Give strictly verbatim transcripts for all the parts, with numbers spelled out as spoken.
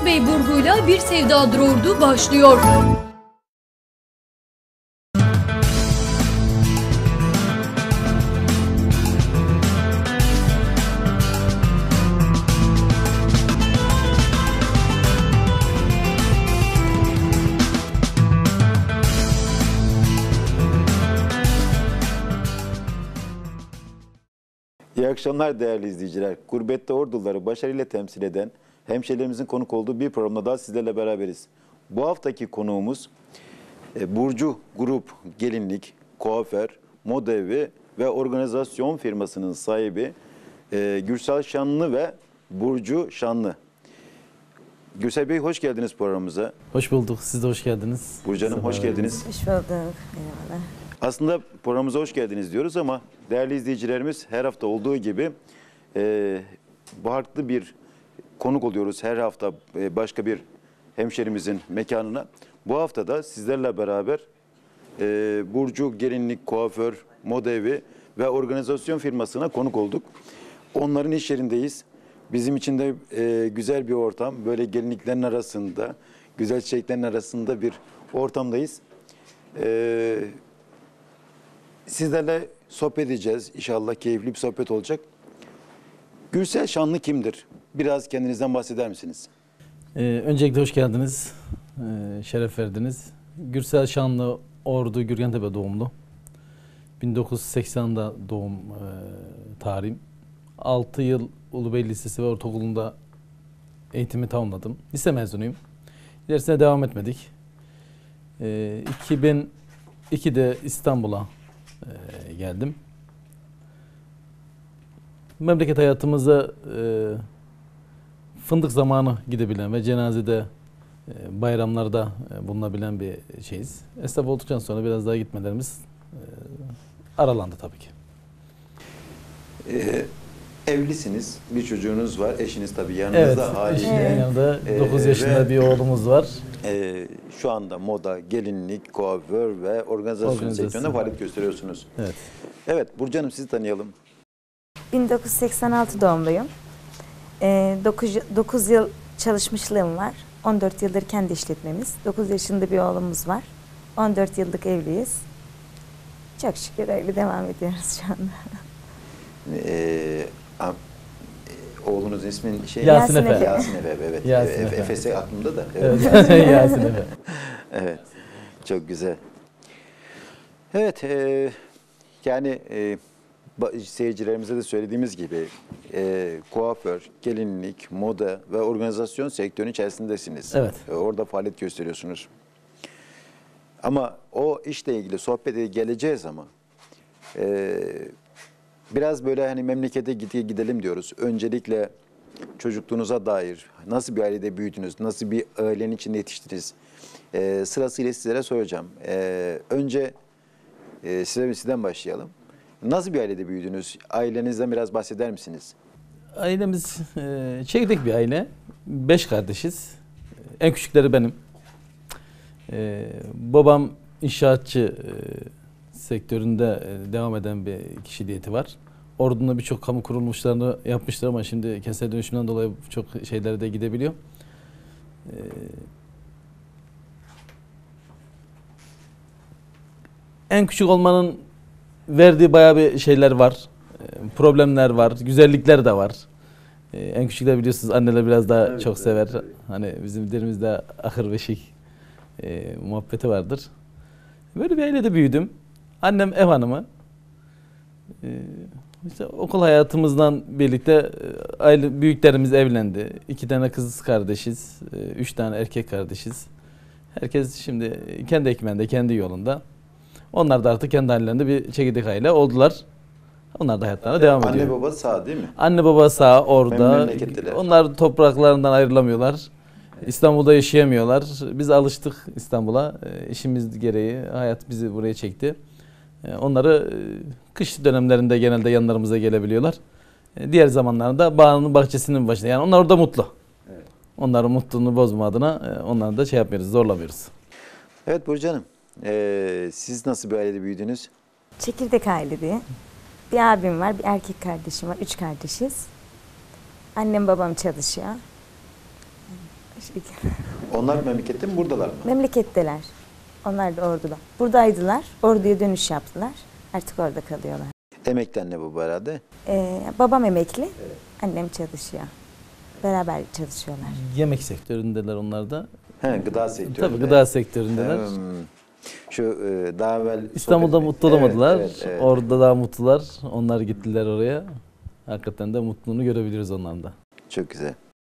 Bey burguyla Bir Sevdadır Ordu başlıyor. İyi akşamlar değerli izleyiciler. Gurbette orduları başarıyla temsil eden hemşehrilerimizin konuk olduğu bir programda daha sizlerle beraberiz. Bu haftaki konuğumuz e, Burcu Grup Gelinlik, Kuaför, Moda Evi ve Organizasyon firmasının sahibi e, Gürsel Şanlı ve Burcu Şanlı. Gürsel Bey hoş geldiniz programımıza. Hoş bulduk. Siz de hoş geldiniz. Burcu Hanım hoş geldiniz. Hoş bulduk. Eyvallah. Aslında programımıza hoş geldiniz diyoruz ama değerli izleyicilerimiz her hafta olduğu gibi e, farklı bir konuk oluyoruz. Her hafta e, başka bir hemşerimizin mekanına. Bu hafta da sizlerle beraber e, Burcu Gelinlik, Kuaför, Moda Evi ve Organizasyon firmasına konuk olduk. Onların iş yerindeyiz. Bizim için de e, güzel bir ortam. Böyle gelinliklerin arasında, güzel çiçeklerin arasında bir ortamdayız. E, Sizlerle sohbet edeceğiz. İnşallah keyifli bir sohbet olacak. Gürsel Şanlı kimdir? Biraz kendinizden bahseder misiniz? Ee, öncelikle hoş geldiniz. Ee, şeref verdiniz. Gürsel Şanlı, Ordu, Gürgentepe doğumlu. bin dokuz yüz seksende doğum e, tarihim. altı yıl Ulubey Lisesi ve Ortaokulu'nda eğitimi tamamladım. Lise mezunuyum. İlerisine devam etmedik. Ee, iki bin ikide İstanbul'a Ee, geldim. Memleket hayatımıza e, fındık zamanı gidebilen ve cenazede, e, bayramlarda e, bulunabilen bir şeyiz. Esnaf olduktan sonra biraz daha gitmelerimiz e, aralandı tabii ki. Ee, evlisiniz, bir çocuğunuz var, eşiniz tabii yanınızda. Evet, haliyle. eşimin yanında dokuz Ee, yaşında ve, bir oğlumuz var. E, şu anda moda, gelinlik, kuaför ve organizasyon, Organizasyon. sektöründe faaliyet gösteriyorsunuz. Evet. Evet, Burcu Hanım sizi tanıyalım. bin dokuz yüz seksen altı doğumluyum. Ee, dokuz yıl çalışmışlığım var. on dört yıldır kendi işletmemiz. dokuz yaşında bir oğlumuz var. on dört yıllık evliyiz. Çok şükür öyle devam ediyoruz şu anda. Ee, am- Oğlunuzun ismin şey Yasin Yasin Efe. Efe. Yasin Efe, evet. Yasin Efe. Efe. Efes'e aklımda da. Evet. Yasin Efe. Evet, çok güzel. Evet, e, yani e, seyircilerimize de söylediğimiz gibi e, kuaför, gelinlik, moda ve organizasyon sektörünün içerisindesiniz. Evet. E, orada faaliyet gösteriyorsunuz. Ama o işle ilgili sohbete geleceğiz ama e, biraz böyle hani memlekete gidelim diyoruz. Öncelikle çocukluğunuza dair nasıl bir ailede büyüdünüz, nasıl bir ailenin içinde yetiştiniz? Ee, sırasıyla sizlere soracağım. Ee, önce e, size, sizden başlayalım. Nasıl bir ailede büyüdünüz? Ailenizden biraz bahseder misiniz? Ailemiz e, çekirdek bir aile. Beş kardeşiz. En küçükleri benim. E, babam inşaatçı e, sektöründe e, devam eden bir kişiliği var. Ordu'nda birçok kamu kuruluşlarını yapmışlar ama şimdi kentsel dönüşümden dolayı çok şeylere de gidebiliyor. Ee, en küçük olmanın verdiği bayağı bir şeyler var. Ee, problemler var, güzellikler de var. Ee, en küçükler biliyorsunuz anneler biraz daha evet, çok sever. Evet. Hani bizim dilimizde ahır beşik e, muhabbeti vardır. Böyle bir ailede büyüdüm. Annem ev hanımı. Ee, İşte okul hayatımızdan birlikte aile büyüklerimiz evlendi. İki tane kız kardeşiz, üç tane erkek kardeşiz. Herkes şimdi kendi ekmeğinde, kendi yolunda. Onlar da artık kendi hallerinde bir çekirdek aile oldular. Onlar da hayatlarına devam Anne ediyor. Anne baba sağ değil mi? Anne baba sağ orada. Onlar topraklarından ayrılamıyorlar. İstanbul'da yaşayamıyorlar. Biz alıştık İstanbul'a. İşimiz gereği hayat bizi buraya çekti. Onları kış dönemlerinde genelde yanlarımıza gelebiliyorlar. Diğer zamanlarda bağının bahçesinin başında. Yani onlar orada mutlu. Evet. Onların mutluluğunu bozma adına onları da şey yapmıyoruz, zorlamıyoruz. Evet Burcu Hanım, ee, siz nasıl bir ailede büyüdünüz? Çekirdek aile diye. Bir abim var, bir erkek kardeşim var. Üç kardeşiz. Annem babam çalışıyor. Teşekkür. Onlar memlekette mi, buradalar mı? Memleketteler. Onlar da orduda. Buradaydılar. Orduya dönüş yaptılar. Artık orada kalıyorlar. Emekli anne bu herhalde. Ee, babam emekli. Annem çalışıyor. Beraber çalışıyorlar. Yemek sektöründeler onlar da. He, gıda sektöründe. Tabii gıda sektöründeler. Hmm. Şu e, daha evvel İstanbul'da sohbet- mutlu olamadılar. Evet, evet, evet. Orada daha mutlular. Onlar gittiler oraya. Hakikaten de mutluluğunu görebiliriz onların da. Çok güzel.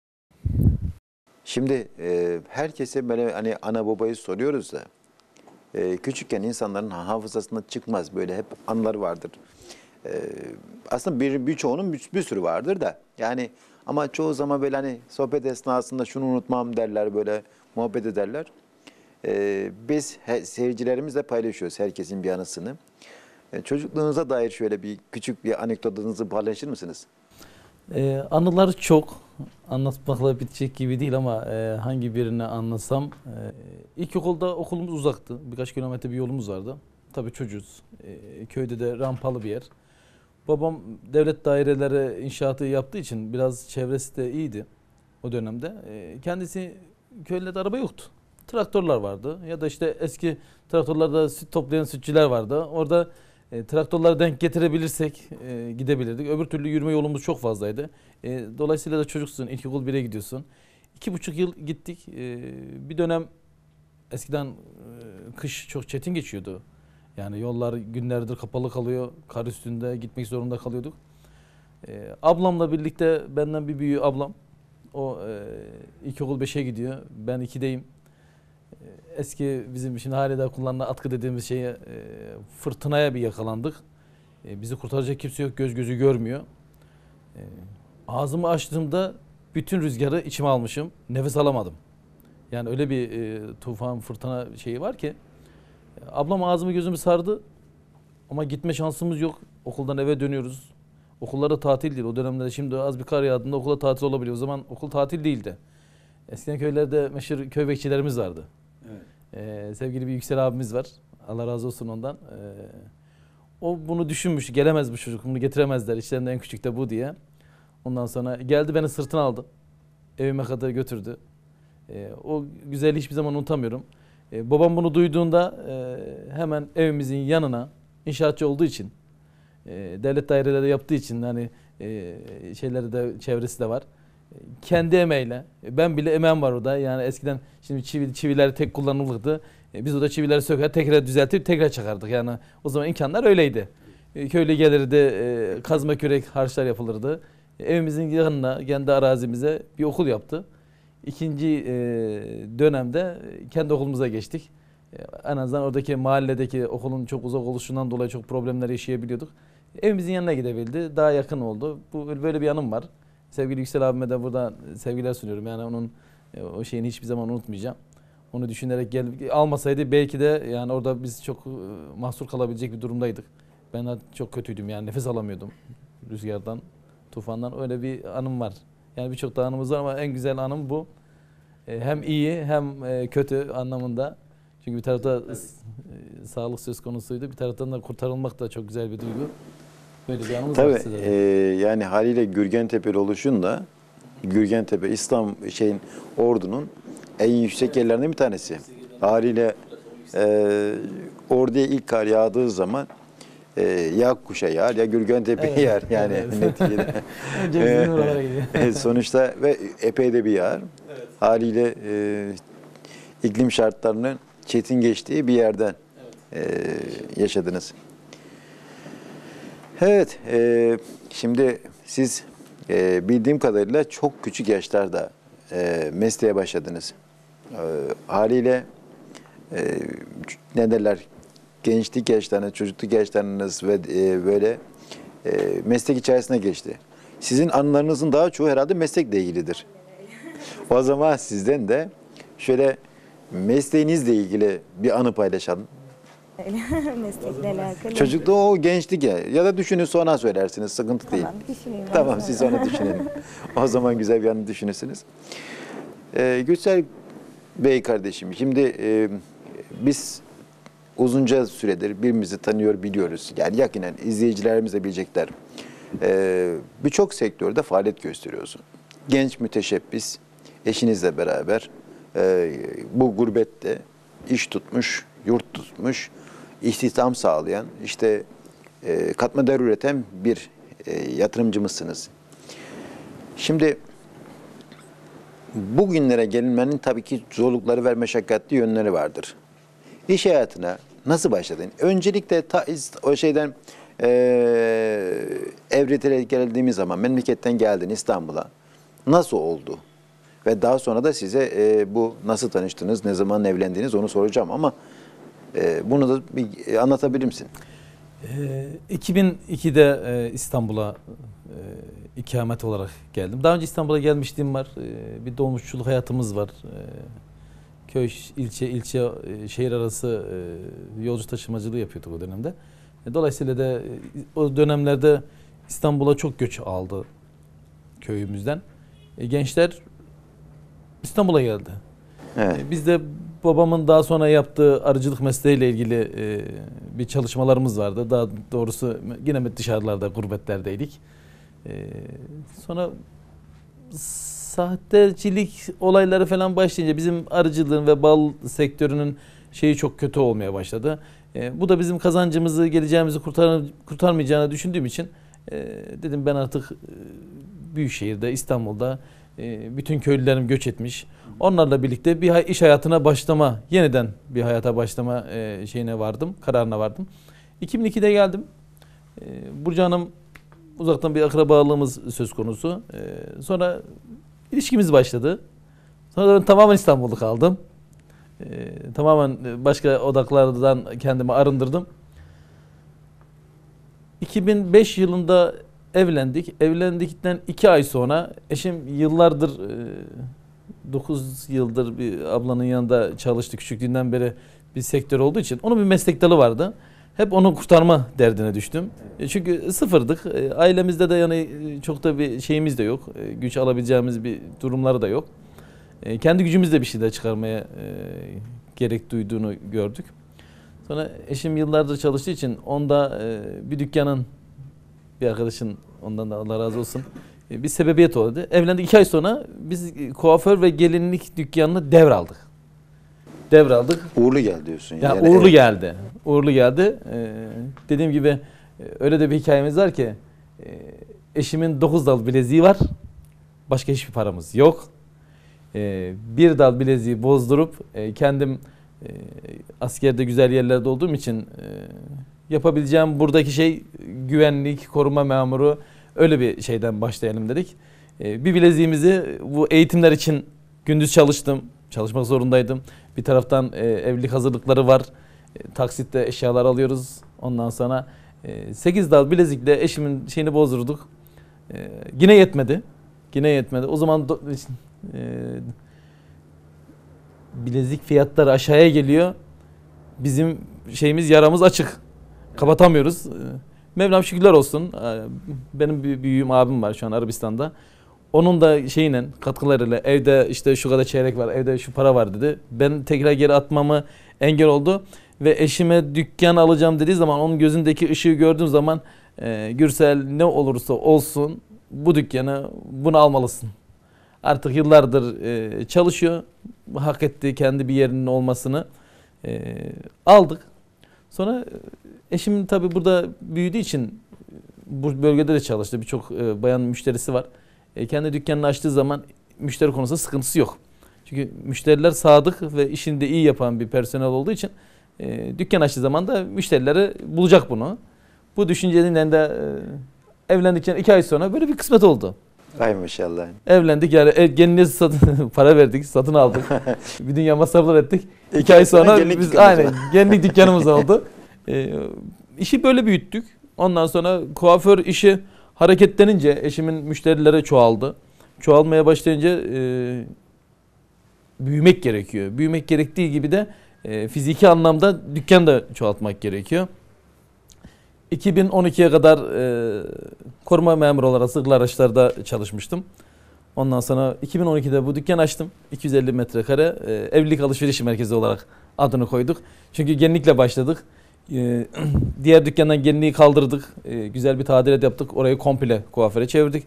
Şimdi e, herkese böyle hani ana babayı soruyoruz da e, küçükken insanların hafızasında çıkmaz böyle hep anılar vardır. E, aslında bir birçoğunun bir, bir sürü vardır da yani ama çoğu zaman böyle hani sohbet esnasında şunu unutmam derler böyle muhabbet ederler. E, biz he, seyircilerimizle paylaşıyoruz herkesin bir anısını. E, çocukluğunuza dair şöyle bir küçük bir anekdotunuzu paylaşır mısınız? Ee, anılar çok. Anlatmakla bitecek gibi değil ama e, hangi birini anlasam. E, ilkokulda okulumuz uzaktı. Birkaç kilometre bir yolumuz vardı. Tabii çocuğuz. E, köyde de rampalı bir yer. Babam devlet daireleri inşaatı yaptığı için biraz çevresi de iyiydi o dönemde. E, kendisi köylerde araba yoktu. Traktörler vardı ya da işte eski traktörlerde süt toplayan sütçüler vardı. Orada E, traktörleri denk getirebilirsek e, gidebilirdik. Öbür türlü yürüme yolumuz çok fazlaydı. E, dolayısıyla da çocuksun, ilkokul bire gidiyorsun. İki buçuk yıl gittik. E, bir dönem eskiden e, kış çok çetin geçiyordu. Yani yollar günlerdir kapalı kalıyor. Kar üstünde gitmek zorunda kalıyorduk. E, ablamla birlikte benden bir büyüğü ablam. O e, ilkokul beşe gidiyor. Ben ikideyim. Eski bizim şimdi halide kullanılan atkı dediğimiz şeye e, fırtınaya bir yakalandık. E, bizi kurtaracak kimse yok, göz gözü görmüyor. E, ağzımı açtığımda bütün rüzgarı içime almışım, nefes alamadım. Yani öyle bir e, tufan, fırtına şeyi var ki. E, ablam ağzımı gözümü sardı ama gitme şansımız yok. Okuldan eve dönüyoruz. Okullarda tatil değil. O dönemde şimdi az bir kar yağdığında okula tatil olabiliyor. O zaman okul tatil değildi. Eskiden köylerde meşhur köy bekçilerimiz vardı. Evet. Ee, sevgili bir Yüksel abimiz var. Allah razı olsun ondan. Ee, o bunu düşünmüş. Gelemez bu çocuk. Bunu getiremezler. İçlerinden en küçük de bu diye. Ondan sonra geldi beni sırtına aldı. Evime kadar götürdü. Ee, o güzelliği hiçbir zaman unutamıyorum. Ee, babam bunu duyduğunda e, hemen evimizin yanına inşaatçı olduğu için e, devlet daireleri yaptığı için hani e, şeyleri de çevresi de var. Kendi emeğiyle, ben bile emeğim var orada. Yani eskiden şimdi çivi, çiviler tek kullanılırdı. E, biz orada çivileri söker, tekrar düzeltip tekrar çakardık. Yani o zaman imkanlar öyleydi. E, köylü gelirdi, e, kazma kürek harçlar yapılırdı. E, evimizin yanına, kendi arazimize bir okul yaptı. İkinci e, dönemde kendi okulumuza geçtik. E, en azından oradaki mahalledeki okulun çok uzak oluşundan dolayı çok problemler yaşayabiliyorduk. Evimizin yanına gidebildi, daha yakın oldu. Bu böyle bir yanım var. Sevgili Yüksel abime de buradan sevgiler sunuyorum. Yani onun o şeyini hiçbir zaman unutmayacağım. Onu düşünerek gel almasaydı belki de yani orada biz çok mahsur kalabilecek bir durumdaydık. Ben de çok kötüydüm yani nefes alamıyordum rüzgardan, tufandan. Öyle bir anım var. Yani birçok da anımız var ama en güzel anım bu. Hem iyi hem kötü anlamında. Çünkü bir tarafta sağlık söz konusuydu. Bir taraftan da kurtarılmak da çok güzel bir duygu. Böyle bir anımız Tabii, var size. E, yani haliyle Gürgentepe'li oluşun da Gürgentepe İslam şeyin ordunun en yüksek yerlerinden bir tanesi. Haliyle e, orduya ilk kar yağdığı zaman e, ya kuşa yağar ya Gürgentepe Evet, yağar yani evet. neticede. Önce bizim oralara gidiyor. E, sonuçta ve epey de bir yağar. Evet. Haliyle e, iklim şartlarının çetin geçtiği bir yerden evet. e, yaşadınız. Evet, e, şimdi siz e, bildiğim kadarıyla çok küçük yaşlarda e, mesleğe başladınız. E, haliyle e, ne derler, gençlik yaşlarınız, çocukluk yaşlarınız ve e, böyle e, meslek içerisine geçti. Sizin anılarınızın daha çoğu herhalde meslekle ilgilidir. O zaman sizden de şöyle mesleğinizle ilgili bir anı paylaşalım. Meslekle alakalı. Çocukluğu o gençlik ya. Ya da düşünün sonra söylersiniz. Sıkıntı değil. Tamam, düşüneyim. Tamam siz onu düşünün. O zaman güzel bir anı düşünürsünüz. Ee, Gürsel Bey kardeşim, şimdi e, biz uzunca süredir birbirimizi tanıyor biliyoruz. Yani yakinen izleyicilerimiz de bilecekler. Ee, Birçok sektörde faaliyet gösteriyorsun. Genç müteşebbis, eşinizle beraber e, bu gurbette iş tutmuş, yurt tutmuş, istihdam sağlayan, işte e, katma değer üreten bir e, yatırımcımızsınız. Şimdi bugünlere gelinmenin tabii ki zorlukları ve meşakkatli yönleri vardır. İş hayatına nasıl başladın? Öncelikle ta, o şeyden e, Evretel'e geldiğimiz zaman, memleketten geldin İstanbul'a. Nasıl oldu? Ve daha sonra da size e, bu nasıl tanıştınız, ne zaman evlendiniz onu soracağım ama e, bunu da bir anlatabilir misin? E, iki bin ikide e, İstanbul'a e, ikamet olarak geldim. Daha önce İstanbul'a gelmişliğim var. E, bir dolmuşçuluk hayatımız var. E, köy, ilçe, ilçe, e, şehir arası e, yolcu taşımacılığı yapıyorduk o dönemde. E, dolayısıyla da e, o dönemlerde İstanbul'a çok göç aldı köyümüzden. E, gençler İstanbul'a geldi. Evet. E, biz de babamın daha sonra yaptığı arıcılık mesleğiyle ilgili e, bir çalışmalarımız vardı. Daha doğrusu yine dışarılarda, gurbetlerdeydik. E, sonra sahtecilik olayları falan başlayınca bizim arıcılığın ve bal sektörünün şeyi çok kötü olmaya başladı. E, bu da bizim kazancımızı, geleceğimizi kurtar, kurtarmayacağını düşündüğüm için e, dedim ben artık e, büyük şehirde, İstanbul'da e, bütün köylülerim göç etmiş. Onlarla birlikte bir iş hayatına başlama, yeniden bir hayata başlama e, şeyine vardım, kararına vardım. iki bin ikide geldim. E, Burcu Hanım uzaktan bir akrabalığımız söz konusu. E, sonra ilişkimiz başladı. Sonra da ben tamamen İstanbul'da kaldım. E, tamamen başka odaklardan kendimi arındırdım. iki bin beş yılında evlendik. Evlendikten iki ay sonra eşim yıllardır, dokuz yıldır bir ablanın yanında çalıştı. Küçüklüğünden beri bir sektör olduğu için onun bir meslek dalı vardı. Hep onu kurtarma derdine düştüm. Çünkü sıfırdık. Ailemizde de yani çok da bir şeyimiz de yok. Güç alabileceğimiz bir durumları da yok. Kendi gücümüzle bir şeyler çıkarmaya gerek duyduğunu gördük. Sonra eşim yıllardır çalıştığı için onda bir dükkanın, bir arkadaşın, ondan da Allah razı olsun, bir sebebiyet oldu. Evlendik iki ay sonra biz kuaför ve gelinlik dükkanını devraldık. Devraldık. Uğurlu geldi diyorsun. Ya yani uğurlu evet. geldi. Uğurlu geldi. Ee, dediğim gibi öyle de bir hikayemiz var ki e, eşimin dokuz dal bileziği var. Başka hiçbir paramız yok. Ee, bir dal bileziği bozdurup e, kendim e, askerde güzel yerlerde olduğum için e, yapabileceğim buradaki şey güvenlik, koruma memuru, öyle bir şeyden başlayalım dedik. E, bir bileziğimizi bu eğitimler için gündüz çalıştım. Çalışmak zorundaydım. Bir taraftan e, evlilik hazırlıkları var. E, taksitle eşyalar alıyoruz. Ondan sonra e, sekiz dal bilezikle eşimin şeyini bozdurduk. E, yine yetmedi. Yine yetmedi. O zaman do, e, bilezik fiyatları aşağıya geliyor. Bizim şeyimiz, yaramız açık. Kapatamıyoruz. E, Mevlam şükürler olsun. E, benim bir büyüğüm abim var şu an Arabistan'da. Onun da şeyle, katkılarıyla evde işte şu kadar çeyrek var, evde şu para var dedi. Ben tekrar geri atmamı engel oldu. Ve eşime dükkan alacağım dediği zaman onun gözündeki ışığı gördüğüm zaman e, Gürsel ne olursa olsun bu dükkanı, bunu almalısın. Artık yıllardır e, çalışıyor. Hak etti kendi bir yerinin olmasını. E, aldık. Sonra eşim tabii burada büyüdüğü için bu bölgede de çalıştı. Birçok e, bayan müşterisi var. E, kendi dükkanını açtığı zaman müşteri konusunda sıkıntısı yok. Çünkü müşteriler sadık ve işini de iyi yapan bir personel olduğu için e, dükkan açtığı zaman da müşterileri bulacak bunu. Bu düşünceyle de e, evlendikten iki ay sonra böyle bir kısmet oldu. Ay maşallah. Evlendik yani ev, gelinliğe satın, para verdik, satın aldık. Bir dünya masraflar ettik. İki, iki ay sonra gelinlik biz dükkanımız aynen gelinlik dükkanımız oldu. E, işi böyle büyüttük. Ondan sonra kuaför işi hareketlenince eşimin müşterileri çoğaldı. Çoğalmaya başlayınca e, büyümek gerekiyor. Büyümek gerektiği gibi de e, fiziki anlamda dükkan da çoğaltmak gerekiyor. iki bin on ikiye kadar e, koruma memuru olarak zırhlı araçlarda çalışmıştım. Ondan sonra iki bin on ikide bu dükkan açtım. iki yüz elli metrekare e, evlilik alışveriş merkezi olarak adını koyduk. Çünkü gelinlikle başladık. Ee, diğer dükkandan gelinliği kaldırdık. Ee, güzel bir tadilat yaptık. Orayı komple kuaföre çevirdik.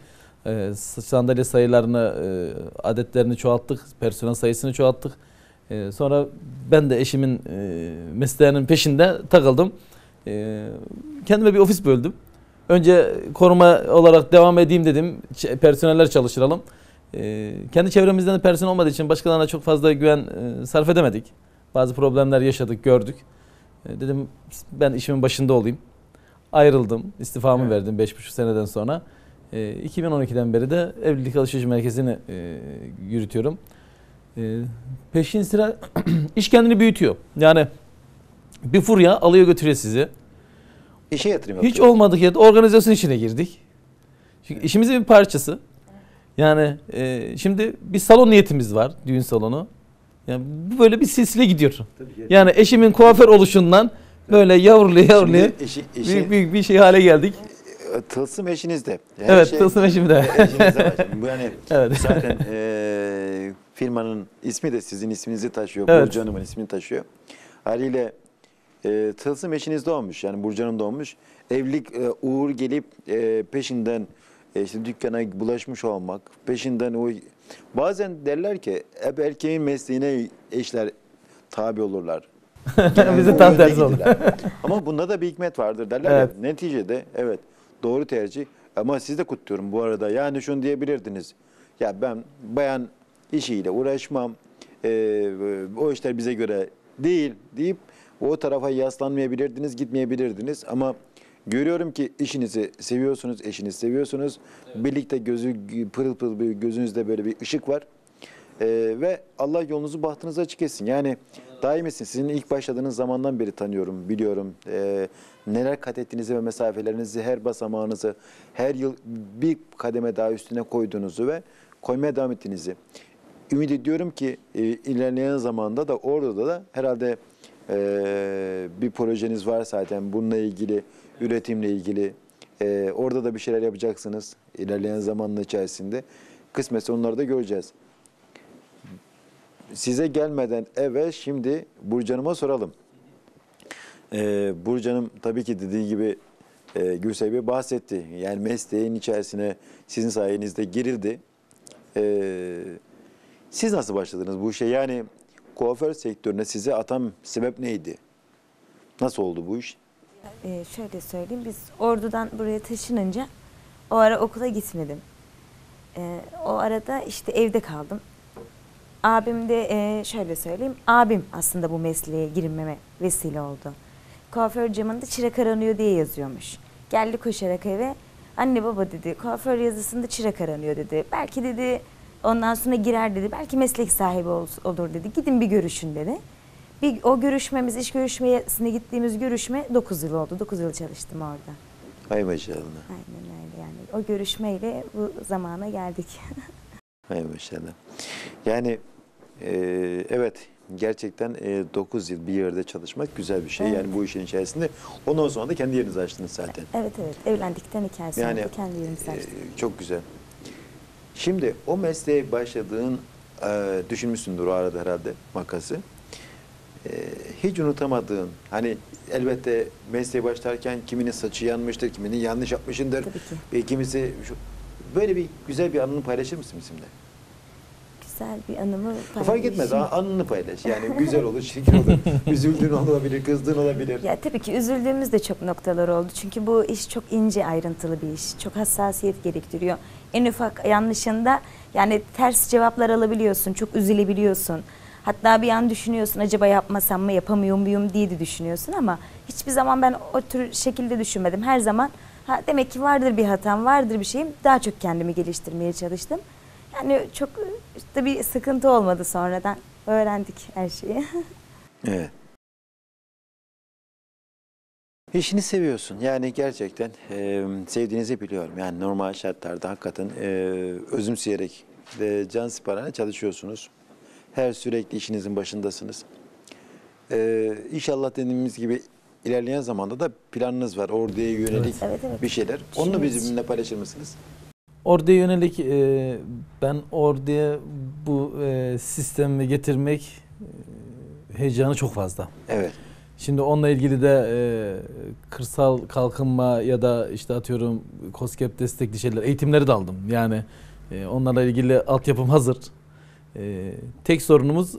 E, sandalye sayılarını, e, adetlerini çoğalttık, personel sayısını çoğalttık. E, sonra ben de eşimin e, mesleğinin peşinde takıldım. E, kendime bir ofis böldüm. Önce koruma olarak devam edeyim dedim. Ç- personeller çalıştıralım. E, kendi çevremizden de personel olmadığı için başkalarına çok fazla güven e, sarf edemedik. Bazı problemler yaşadık, gördük. E, dedim ben işimin başında olayım. Ayrıldım, istifamı evet. verdim beş buçuk seneden sonra. E, iki bin on ikiden beri de evlilik alışveriş merkezini e, yürütüyorum. E, peşin sıra iş kendini büyütüyor. Yani bir furya alıyor götürüyor sizi. İşe yatırım Hiç olmadık yerde organizasyon içine girdik. Çünkü işimizin bir parçası. Yani e, şimdi bir salon niyetimiz var, düğün salonu. Yani bu böyle bir silsile gidiyor. Yani eşimin kuaför oluşundan böyle yavruluya yavruluya eşi, eşi, büyük, büyük bir şey hale geldik. Tılsım eşinizde. Her evet, şey, tılsım eşimde. Eşinizde var. Bu yani evet. zaten e, firmanın ismi de sizin isminizi taşıyor. Evet. Burcu Hanım'ın ismini taşıyor. Haliyle e, tılsım eşinizde olmuş. Yani Burcu Hanım'da olmuş. Evlilik e, uğur gelip e, peşinden e, işte dükkana bulaşmış olmak. Peşinden o bazen derler ki hep erkeğin mesleğine eşler tabi olurlar. Bizi tam tersi oldu. Ama bunda da bir hikmet vardır derler evet. ya. Neticede evet doğru tercih. Ama siz de kutluyorum bu arada. Yani şunu diyebilirdiniz. Ya ben bayan işiyle uğraşmam. Ee, o işler bize göre değil deyip o tarafa yaslanmayabilirdiniz, gitmeyebilirdiniz. Ama görüyorum ki işinizi seviyorsunuz, eşinizi seviyorsunuz. Evet. Birlikte gözü pırıl pırıl bir gözünüzde böyle bir ışık var. Ee, ve Allah yolunuzu bahtınızı açık etsin. Yani daimisin. Sizin ilk başladığınız zamandan beri tanıyorum, biliyorum. Ee, neler kat ettiğinizi ve mesafelerinizi, her basamağınızı, her yıl bir kademe daha üstüne koyduğunuzu ve koymaya devam ettiğinizi. Ümit ediyorum ki e, ilerleyen zamanda da orada da herhalde e, bir projeniz var zaten bununla ilgili, üretimle ilgili. E, orada da bir şeyler yapacaksınız ilerleyen zamanın içerisinde. Kısmetse onları da göreceğiz. Size gelmeden evvel şimdi Burcu Hanım'a soralım. Ee, Burcu Hanım tabii ki dediği gibi e, Gürsel Bey bahsetti. Yani mesleğin içerisine sizin sayenizde girildi. Ee, siz nasıl başladınız bu işe? Yani kuaför sektörüne size atan sebep neydi? Nasıl oldu bu iş? Ee, şöyle söyleyeyim, biz Ordu'dan buraya taşınınca o ara okula gitmedim. Ee, o arada işte evde kaldım. Abim de e, şöyle söyleyeyim, abim aslında bu mesleğe girmeme vesile oldu. Kuaför camında çırak aranıyor diye yazıyormuş. Geldi koşarak eve, anne baba dedi, kuaför yazısında çırak aranıyor dedi. Belki dedi ondan sonra girer dedi, belki meslek sahibi ol, olur dedi, gidin bir görüşün dedi. Bir, o görüşmemiz, iş görüşmesine gittiğimiz görüşme dokuz yıl oldu, dokuz yıl çalıştım orada. Hay maşallah. Aynen öyle yani, o görüşmeyle bu zamana geldik. Hay maşallah. Yani e, evet gerçekten e, dokuz yıl bir yerde çalışmak güzel bir şey. Evet. Yani bu işin içerisinde. Ondan sonra da kendi yerinizi açtınız zaten. Evet evet. Evlendikten iki ay sonra yani, da kendi yerimizi açtık. E, çok güzel. Şimdi o mesleğe başladığın e, düşünmüşsündür o arada herhalde makası. E, hiç unutamadığın, hani elbette mesleğe başlarken kiminin saçı yanmıştır, kiminin yanlış yapmışındır. Tabii ki. E, kimisi şu, böyle bir güzel bir anını paylaşır mısın bizimle? Güzel bir anımı paylaşayım. Fark etmez, anını paylaş. Yani güzel olur, çirkin olur. Üzüldüğün olabilir, kızdığın olabilir. Ya tabii ki üzüldüğümüz de çok noktalar oldu. Çünkü bu iş çok ince, ayrıntılı bir iş. Çok hassasiyet gerektiriyor. En ufak yanlışında yani ters cevaplar alabiliyorsun, çok üzülebiliyorsun. Hatta bir an düşünüyorsun, acaba yapmasam mı, yapamıyor muyum diye de düşünüyorsun ama hiçbir zaman ben o tür şekilde düşünmedim. Her zaman ha, demek ki vardır bir hatam, vardır bir şeyim. Daha çok kendimi geliştirmeye çalıştım. Yani çok işte bir sıkıntı olmadı sonradan. Öğrendik her şeyi. Evet. İşini seviyorsun. Yani gerçekten e, sevdiğinizi biliyorum. Yani normal şartlarda hakikaten e, özümseyerek e, can siparişine çalışıyorsunuz. Her sürekli işinizin başındasınız. E, İnşallah dediğimiz gibi ilerleyen zamanda da planınız var. Orduya yönelik evet, evet. bir şeyler. Onu bizimle paylaşır mısınız? Orduya yönelik e, ben orduya bu e, sistemi getirmek e, heyecanı çok fazla. Evet. Şimdi onunla ilgili de e, kırsal kalkınma ya da işte atıyorum KOSGEB destekli şeyler, eğitimleri de aldım. Yani e, onlarla ilgili altyapım hazır. E, tek sorunumuz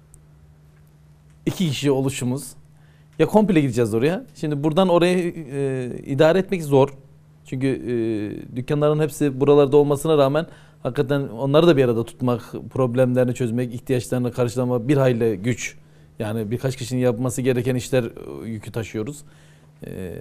iki kişi oluşumuz. Ya komple gideceğiz oraya. Şimdi buradan oraya e, idare etmek zor. Çünkü e, dükkanların hepsi buralarda olmasına rağmen hakikaten onları da bir arada tutmak, problemlerini çözmek, ihtiyaçlarını karşılamak bir hayli güç. Yani birkaç kişinin yapması gereken işler e, yükü taşıyoruz. E,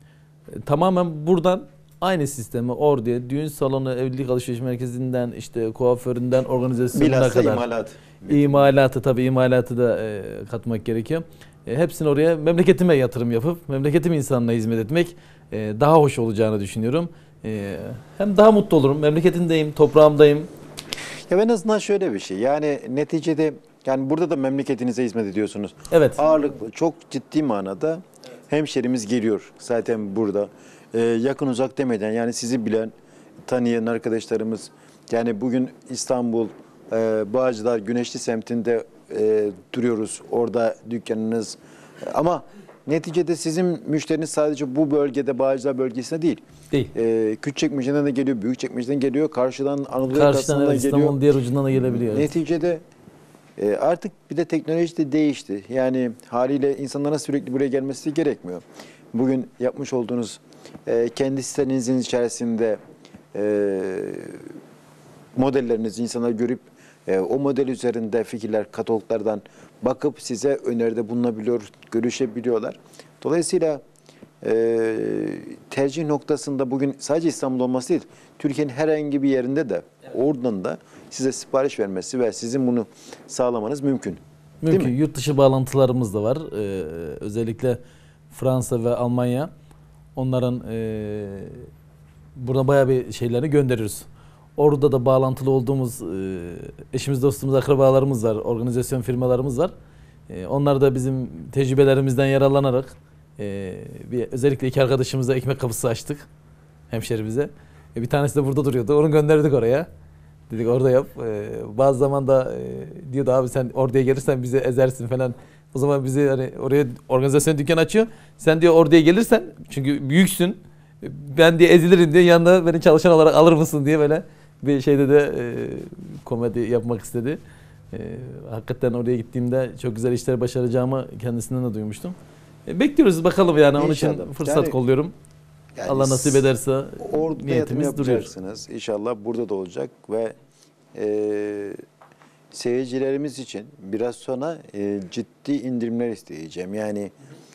tamamen buradan aynı sistemi oraya düğün salonu, evlilik alışveriş merkezinden, işte kuaföründen, organizasyonuna Bilhassa kadar. imalat. İmalatı tabii imalatı da e, katmak gerekiyor. E, hepsini oraya memleketime yatırım yapıp memleketim insanına hizmet etmek e, daha hoş olacağını düşünüyorum. E, hem daha mutlu olurum. Memleketindeyim, toprağımdayım. Ya en azından şöyle bir şey. Yani neticede yani burada da memleketinize hizmet ediyorsunuz. Evet. Ağırlıklı, çok ciddi manada hemşerimiz geliyor zaten burada. Ee, yakın uzak demeden yani sizi bilen, tanıyan arkadaşlarımız. Yani bugün İstanbul, e, Bağcılar, Güneşli semtinde e, duruyoruz. Orada dükkanınız. Ama neticede sizin müşteriniz sadece bu bölgede, Bağcılar bölgesinde değil. Değil. E, Küçükçekmece'den de geliyor, Büyükçekmece'den geliyor. Karşıdan Anadolu Karşıdan yakasından evet, geliyor. İstanbul'un diğer ucundan da gelebiliyor. Evet. Neticede e, artık bir de teknoloji de değişti. Yani haliyle insanlara sürekli buraya gelmesi gerekmiyor. Bugün yapmış olduğunuz e, kendi sitenizin içerisinde e, modellerinizi insanlar görüp e, o model üzerinde fikirler, kataloglardan bakıp size öneride bulunabiliyor, görüşebiliyorlar. Dolayısıyla e, tercih noktasında bugün sadece İstanbul olması değil, Türkiye'nin herhangi bir yerinde de oradan da size sipariş vermesi ve sizin bunu sağlamanız mümkün. Mümkün. Değil mi? Yurt dışı bağlantılarımız da var. Ee, özellikle Fransa ve Almanya. Onların e, burada bayağı bir şeylerini gönderiyoruz. Orada da bağlantılı olduğumuz e, eşimiz, dostumuz, akrabalarımız var. Organizasyon firmalarımız var. E, onlar da bizim tecrübelerimizden yararlanarak e, bir, özellikle iki arkadaşımıza ekmek kapısı açtık. Hemşerimize. E, bir tanesi de burada duruyordu. Onu gönderdik oraya. Dedik orada yap. Ee, bazı zaman da e, diyordu abi sen oraya gelirsen bizi ezersin falan. O zaman bizi hani oraya organizasyon dükkanı açıyor. Sen diyor oraya gelirsen çünkü büyüksün. Ben diye ezilirim diye yanında beni çalışan olarak alır mısın diye böyle bir şeyde de e, komedi yapmak istedi. E, hakikaten oraya gittiğimde çok güzel işler başaracağımı kendisinden de duymuştum. E, bekliyoruz bakalım yani onun için İnşallah. fırsat Yani- kolluyorum. Yani Allah nasip ederse orada yatırım niyetimiz duruyor. yapacaksınız. İnşallah burada da olacak ve e, seyircilerimiz için biraz sonra e, ciddi indirimler isteyeceğim. Yani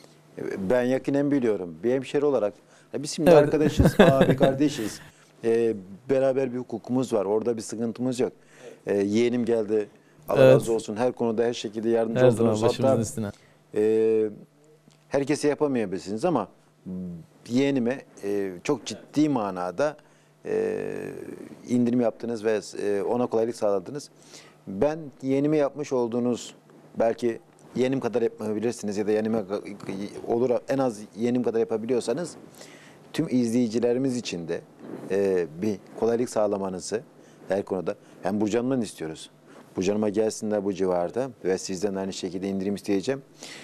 e, ben yakinen biliyorum. Bir hemşeri olarak ya biz şimdi Evet. arkadaşız, abi kardeşiz. E, beraber bir hukukumuz var. Orada bir sıkıntımız yok. E, yeğenim geldi. Allah Evet. razı olsun. Her konuda her şekilde yardımcı Her zaman oldunuz. başımızın Hatta üstüne. e, herkese yapamayabilirsiniz ama yeğenime e, çok ciddi manada e, indirim yaptınız ve e, ona kolaylık sağladınız. Ben yeğenime yapmış olduğunuz belki yeğenim kadar yapmayabilirsiniz ya da yeğenime olur en az yeğenim kadar yapabiliyorsanız tüm izleyicilerimiz için de e, bir kolaylık sağlamanızı her konuda hem Burcu Hanım'dan istiyoruz. Burcu Hanım'a gelsinler bu civarda ve sizden aynı şekilde indirim isteyeceğim.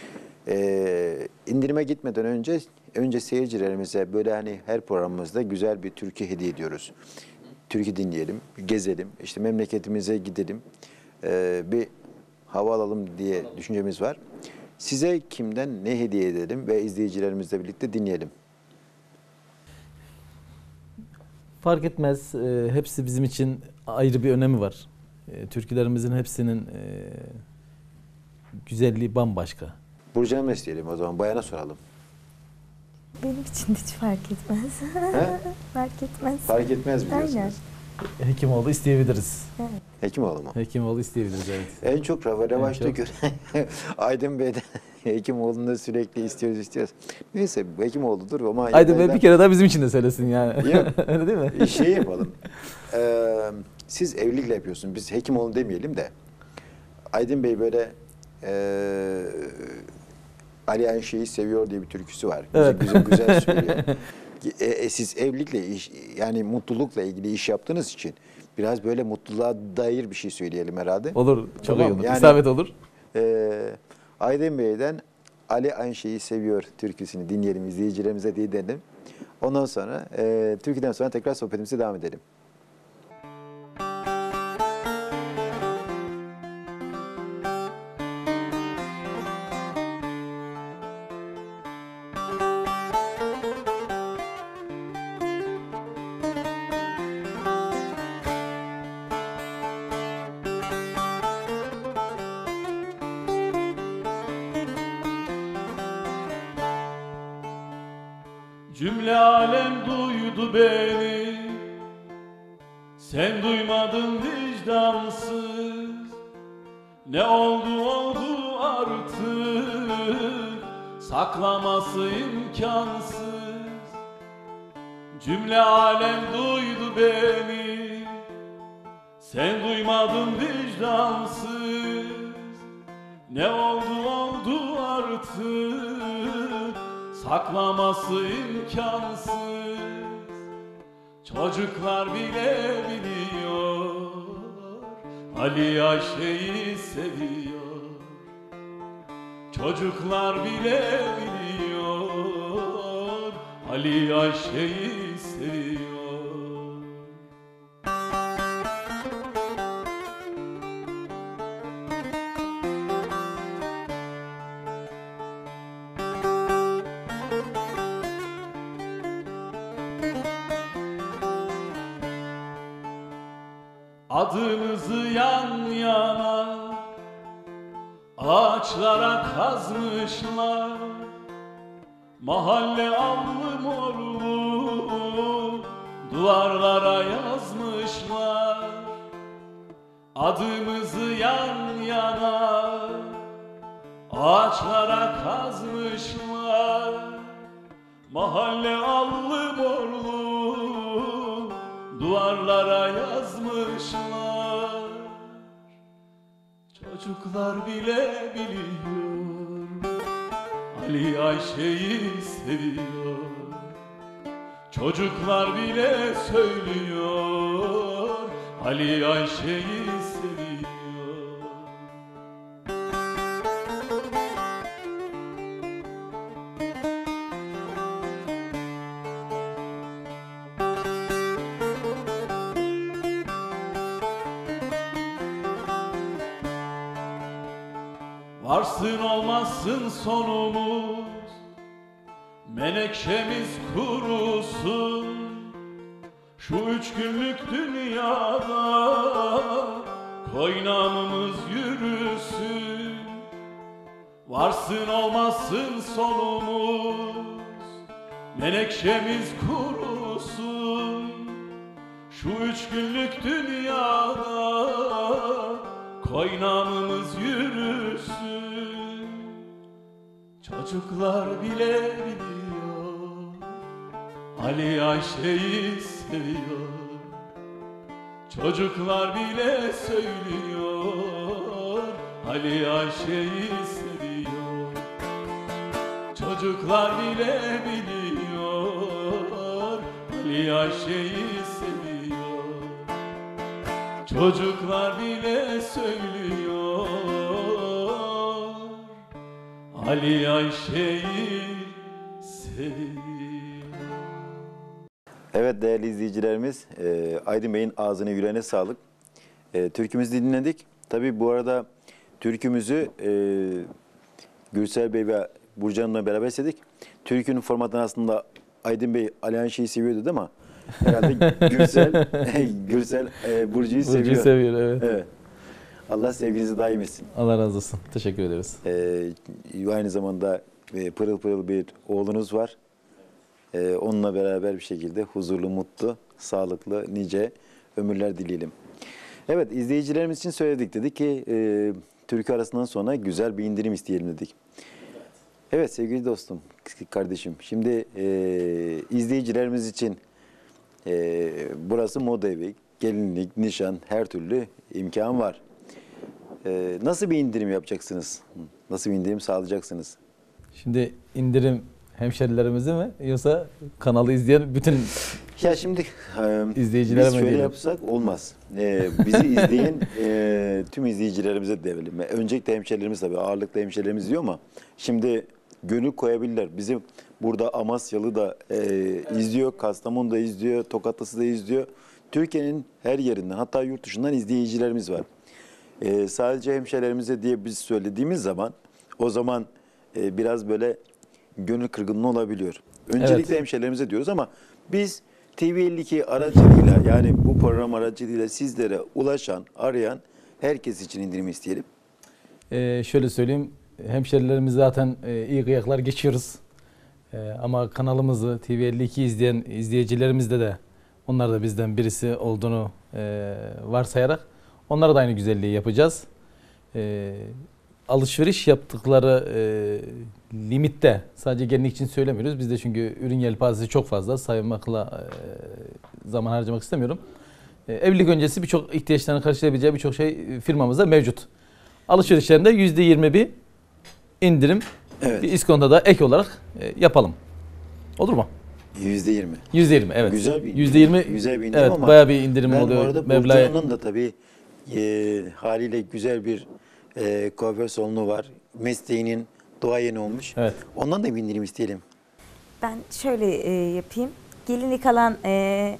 Ee, indirime gitmeden önce önce seyircilerimize böyle hani her programımızda güzel bir türkü hediye ediyoruz. Türkü dinleyelim, gezelim, işte memleketimize gidelim, ee, bir hava alalım diye düşüncemiz var. Size kimden ne hediye edelim ve izleyicilerimizle birlikte dinleyelim. Fark etmez. E, hepsi bizim için ayrı bir önemi var. E, türkülerimizin hepsinin e, güzelliği bambaşka. Burcu Hanım'a isteyelim o zaman, bayana soralım. Benim için hiç fark etmez. He? Fark etmez. Fark etmez mi diyorsunuz? Aynen. Hekimoğlu isteyebiliriz. Hekimoğlu mu? Hekimoğlu isteyebiliriz evet. En çok reva- revaçta çok. gören Aydın Bey'den Hekimoğlu'nda sürekli istiyoruz istiyoruz. Neyse Hekimoğlu'dur ama... Aydın Bey bir kere daha bizim için de söylesin yani. Yok. Öyle değil mi? Şey yapalım. Ee, siz evlilikle yapıyorsunuz. Biz Hekimoğlu demeyelim de. Aydın Bey böyle e, Ali Ayşe'yi seviyor diye bir türküsü var. Güzel Evet. güzel, güzel söylüyor. E, e, siz evlilikle iş, yani mutlulukla ilgili iş yaptığınız için biraz böyle mutluluğa dair bir şey söyleyelim herhalde. Olur. Çok Tamam, iyi olur. yani- İsabet olur. Ee, Aydın Bey'den Ali aynı şeyi seviyor türküsünü dinleyelim izleyicilerimize diye dedim. Ondan sonra e, türküden sonra tekrar sohbetimize devam edelim. Cümle alem duydu beni, sen duymadın vicdansız. Ne oldu oldu artık, saklaması imkansız. Cümle alem duydu beni, sen duymadın vicdansız. Ne oldu oldu artık, saklaması imkansız. Çocuklar bile biliyor, Ali Ayşe'yi seviyor. Çocuklar bile biliyor, Ali Ayşe'yi seviyor. Adınızı yan yana ağaçlara kazmışlar. Mahalle avlu morlu duvarlara yazmışlar. Adımızı yan yana ağaçlara kazmışlar. Mahalle avlu morlu duvarlara yazmışlar. Çocuklar bile biliyor, Ali Ayşe'yi seviyor. Çocuklar bile söylüyor, Ali Ayşe'yi seviyor. Varsın olmazsın sonumuz, menekşemiz kurusun. Şu üç günlük dünyada koynağımız yürüsün. Varsın olmazsın sonumuz, menekşemiz kurusun. Şu üç günlük dünyada koynağımız yürüsün. Çocuklar bile biliyor, Ali Ayşe'yi seviyor. Çocuklar bile söylüyor, Ali Ayşe'yi seviyor. Çocuklar bile biliyor, Ali Ayşe'yi seviyor. Çocuklar bile söylüyor, Ali Ayşe'yi seviyor. Evet değerli izleyicilerimiz, e, Aydın Bey'in ağzına yüreğine sağlık. E, türkümüzü dinledik. Tabii bu arada türkümüzü e, Gürsel Bey ve Burcu Hanım'la beraber istedik. Türkünün formatını aslında Aydın Bey Ali Ayşe'yi seviyordu değil mi? Herhalde Gürsel, Gürsel e, Burcu'yu seviyor. Burcu'yu seviyor, evet. Evet. Allah sevginizi daim etsin. Allah razı olsun. Teşekkür ederiz. E, aynı zamanda e, pırıl pırıl bir oğlunuz var. E, onunla beraber bir şekilde huzurlu, mutlu, sağlıklı, nice ömürler dileyelim. Evet, izleyicilerimiz için söyledik. Dedik ki e, türkü arasından sonra güzel bir indirim isteyelim dedik. Evet sevgili dostum, kardeşim. Şimdi e, izleyicilerimiz için e, burası moda evi, gelinlik, nişan, her türlü imkan var. E, nasıl bir indirim yapacaksınız? Nasıl bir indirim sağlayacaksınız? Şimdi indirim hemşerilerimizi mi yoksa kanalı izleyen bütün Ya şimdi e, izleyicilere biz mi şöyle diyelim? yapsak olmaz. E, bizi izleyen e, tüm izleyicilerimize develim. Öncelikle hemşerilerimiz tabii ağırlıklı hemşerilerimiz diyor ama şimdi gönül koyabilirler. Bizim burada Amasyalı da e, izliyor, Kastamonu da izliyor, Tokatlısı da izliyor. Türkiye'nin her yerinden, hatta yurt dışından izleyicilerimiz var. E, sadece hemşehrilerimize diye biz söylediğimiz zaman o zaman e, biraz böyle gönül kırgınlığı olabiliyor. Öncelikle Evet. hemşehrilerimize diyoruz ama biz T V elli iki aracılığıyla, yani bu program aracılığıyla sizlere ulaşan, arayan herkes için indirim isteyelim. Ee, şöyle söyleyeyim, hemşerilerimiz zaten e, iyi kıyaklar geçiyoruz. E, ama kanalımızı T V elli iki izleyen izleyicilerimizde de onlar da bizden birisi olduğunu e, varsayarak onlara da aynı güzelliği yapacağız. E, alışveriş yaptıkları e, limitte sadece gelinlik için söylemiyoruz. Bizde çünkü ürün yelpazesi çok fazla, saymakla e, zaman harcamak istemiyorum. E, evlilik öncesi birçok ihtiyaçlarını karşılayabileceği birçok şey firmamızda mevcut. Alışverişlerinde yüzde yirmi bir indirim, Evet. bir iskonto da ek olarak e, yapalım. Olur mu? yüzde yirmi. yüzde yirmi evet. Güzel bir indirim. yüzde yirmi Güzel bir indirim evet, ama bayağı bir indirim ben oluyor. bu arada Meblağı- Burcu Hanım'ın da tabii e, haliyle güzel bir e, kuaför salonu var. Mesleğinin duayeni olmuş. Evet. Ondan da bir indirim isteyelim. Ben şöyle e, yapayım. Gelinlik alan e,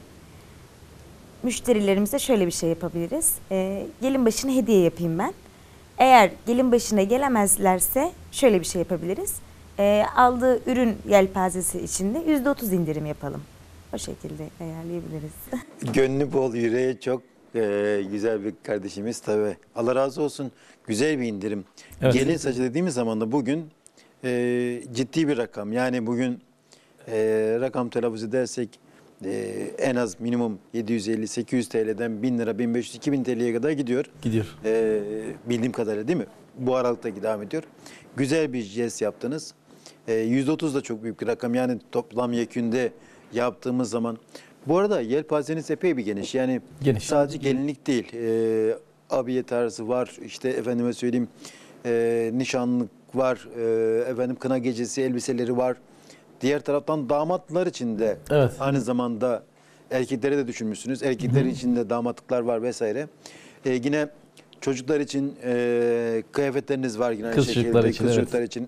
müşterilerimize şöyle bir şey yapabiliriz. E, gelin başına hediye yapayım ben. Eğer gelin başına gelemezlerse şöyle bir şey yapabiliriz. E, aldığı ürün yelpazesi içinde yüzde otuz indirim yapalım. O şekilde ayarlayabiliriz. Gönlü bol, yüreği çok e, güzel bir kardeşimiz tabii. Allah razı olsun. Güzel bir indirim. Evet. Gelin saçı dediğimiz zaman da bugün e, ciddi bir rakam. Yani bugün e, rakam telaffuz edersek e, en az minimum yedi yüz elli sekiz yüz T L'den bin lira, bin beş yüz iki bin T L'ye kadar gidiyor. Gidiyor. E, bildiğim kadarıyla değil mi? Bu aralıkta devam ediyor. Güzel bir jest yaptınız. E, yüzde otuz da çok büyük bir rakam. Yani toplam yekünde yaptığımız zaman. Bu arada yelpazeniz epey bir geniş. Yani Geniş. sadece gelinlik değil. E, abiye tarzı var. İşte efendime söyleyeyim e, nişanlık var. E, efendim kına gecesi elbiseleri var. Diğer taraftan damatlar için de Evet. aynı zamanda erkekleri de düşünmüşsünüz. Erkekler için de damatlıklar var vesaire. E, yine çocuklar için e, kıyafetleriniz var yine aynı Kız şekilde. çocuklar için, Kız evet. çocuklar için.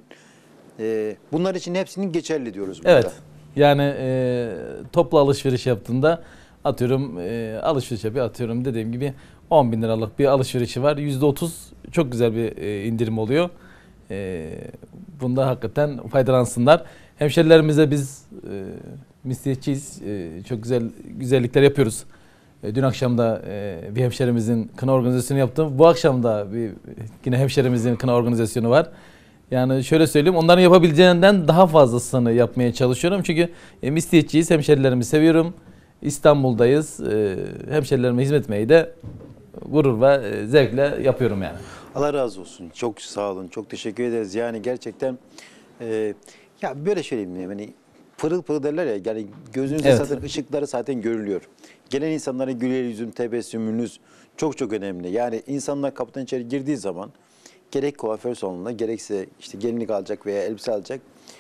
E, bunlar için hepsinin geçerli diyoruz burada. Evet. Yani e, toplu alışveriş yaptığında atıyorum e, alışveriş yapıyor atıyorum dediğim gibi on bin liralık bir alışverişi var. yüzde otuz çok güzel bir e, indirim oluyor. E, bunda hakikaten faydalansınlar. Hemşerilerimize biz e, misyetçiyiz. E, çok güzel güzellikler yapıyoruz. E, dün akşam da e, bir hemşerimizin kına organizasyonu yaptım. Bu akşam da bir yine hemşerimizin kına organizasyonu var. Yani şöyle söyleyeyim, onların yapabileceğinden daha fazlasını yapmaya çalışıyorum. Çünkü e, misyetçiyiz, hemşerilerimi seviyorum. İstanbul'dayız. E, hemşerilerime hizmet etmeyi de gurur ve e, zevkle yapıyorum yani. Allah razı olsun. Çok sağ olun. Çok teşekkür ederiz. Yani gerçekten e, ya böyle söyleyeyim yani pırıl pırıl derler ya, yani gözünüzde Evet. zaten ışıkları zaten görülüyor. Gelen insanların güler yüzün, tebessümünüz çok çok önemli. Yani insanlar kapıdan içeri girdiği zaman gerek kuaför salonuna gerekse işte gelinlik alacak veya elbise alacak.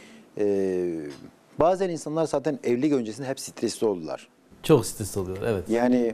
E, bazen insanlar zaten evlilik öncesinde hep stresli oldular. Çok stres oluyor, evet. Yani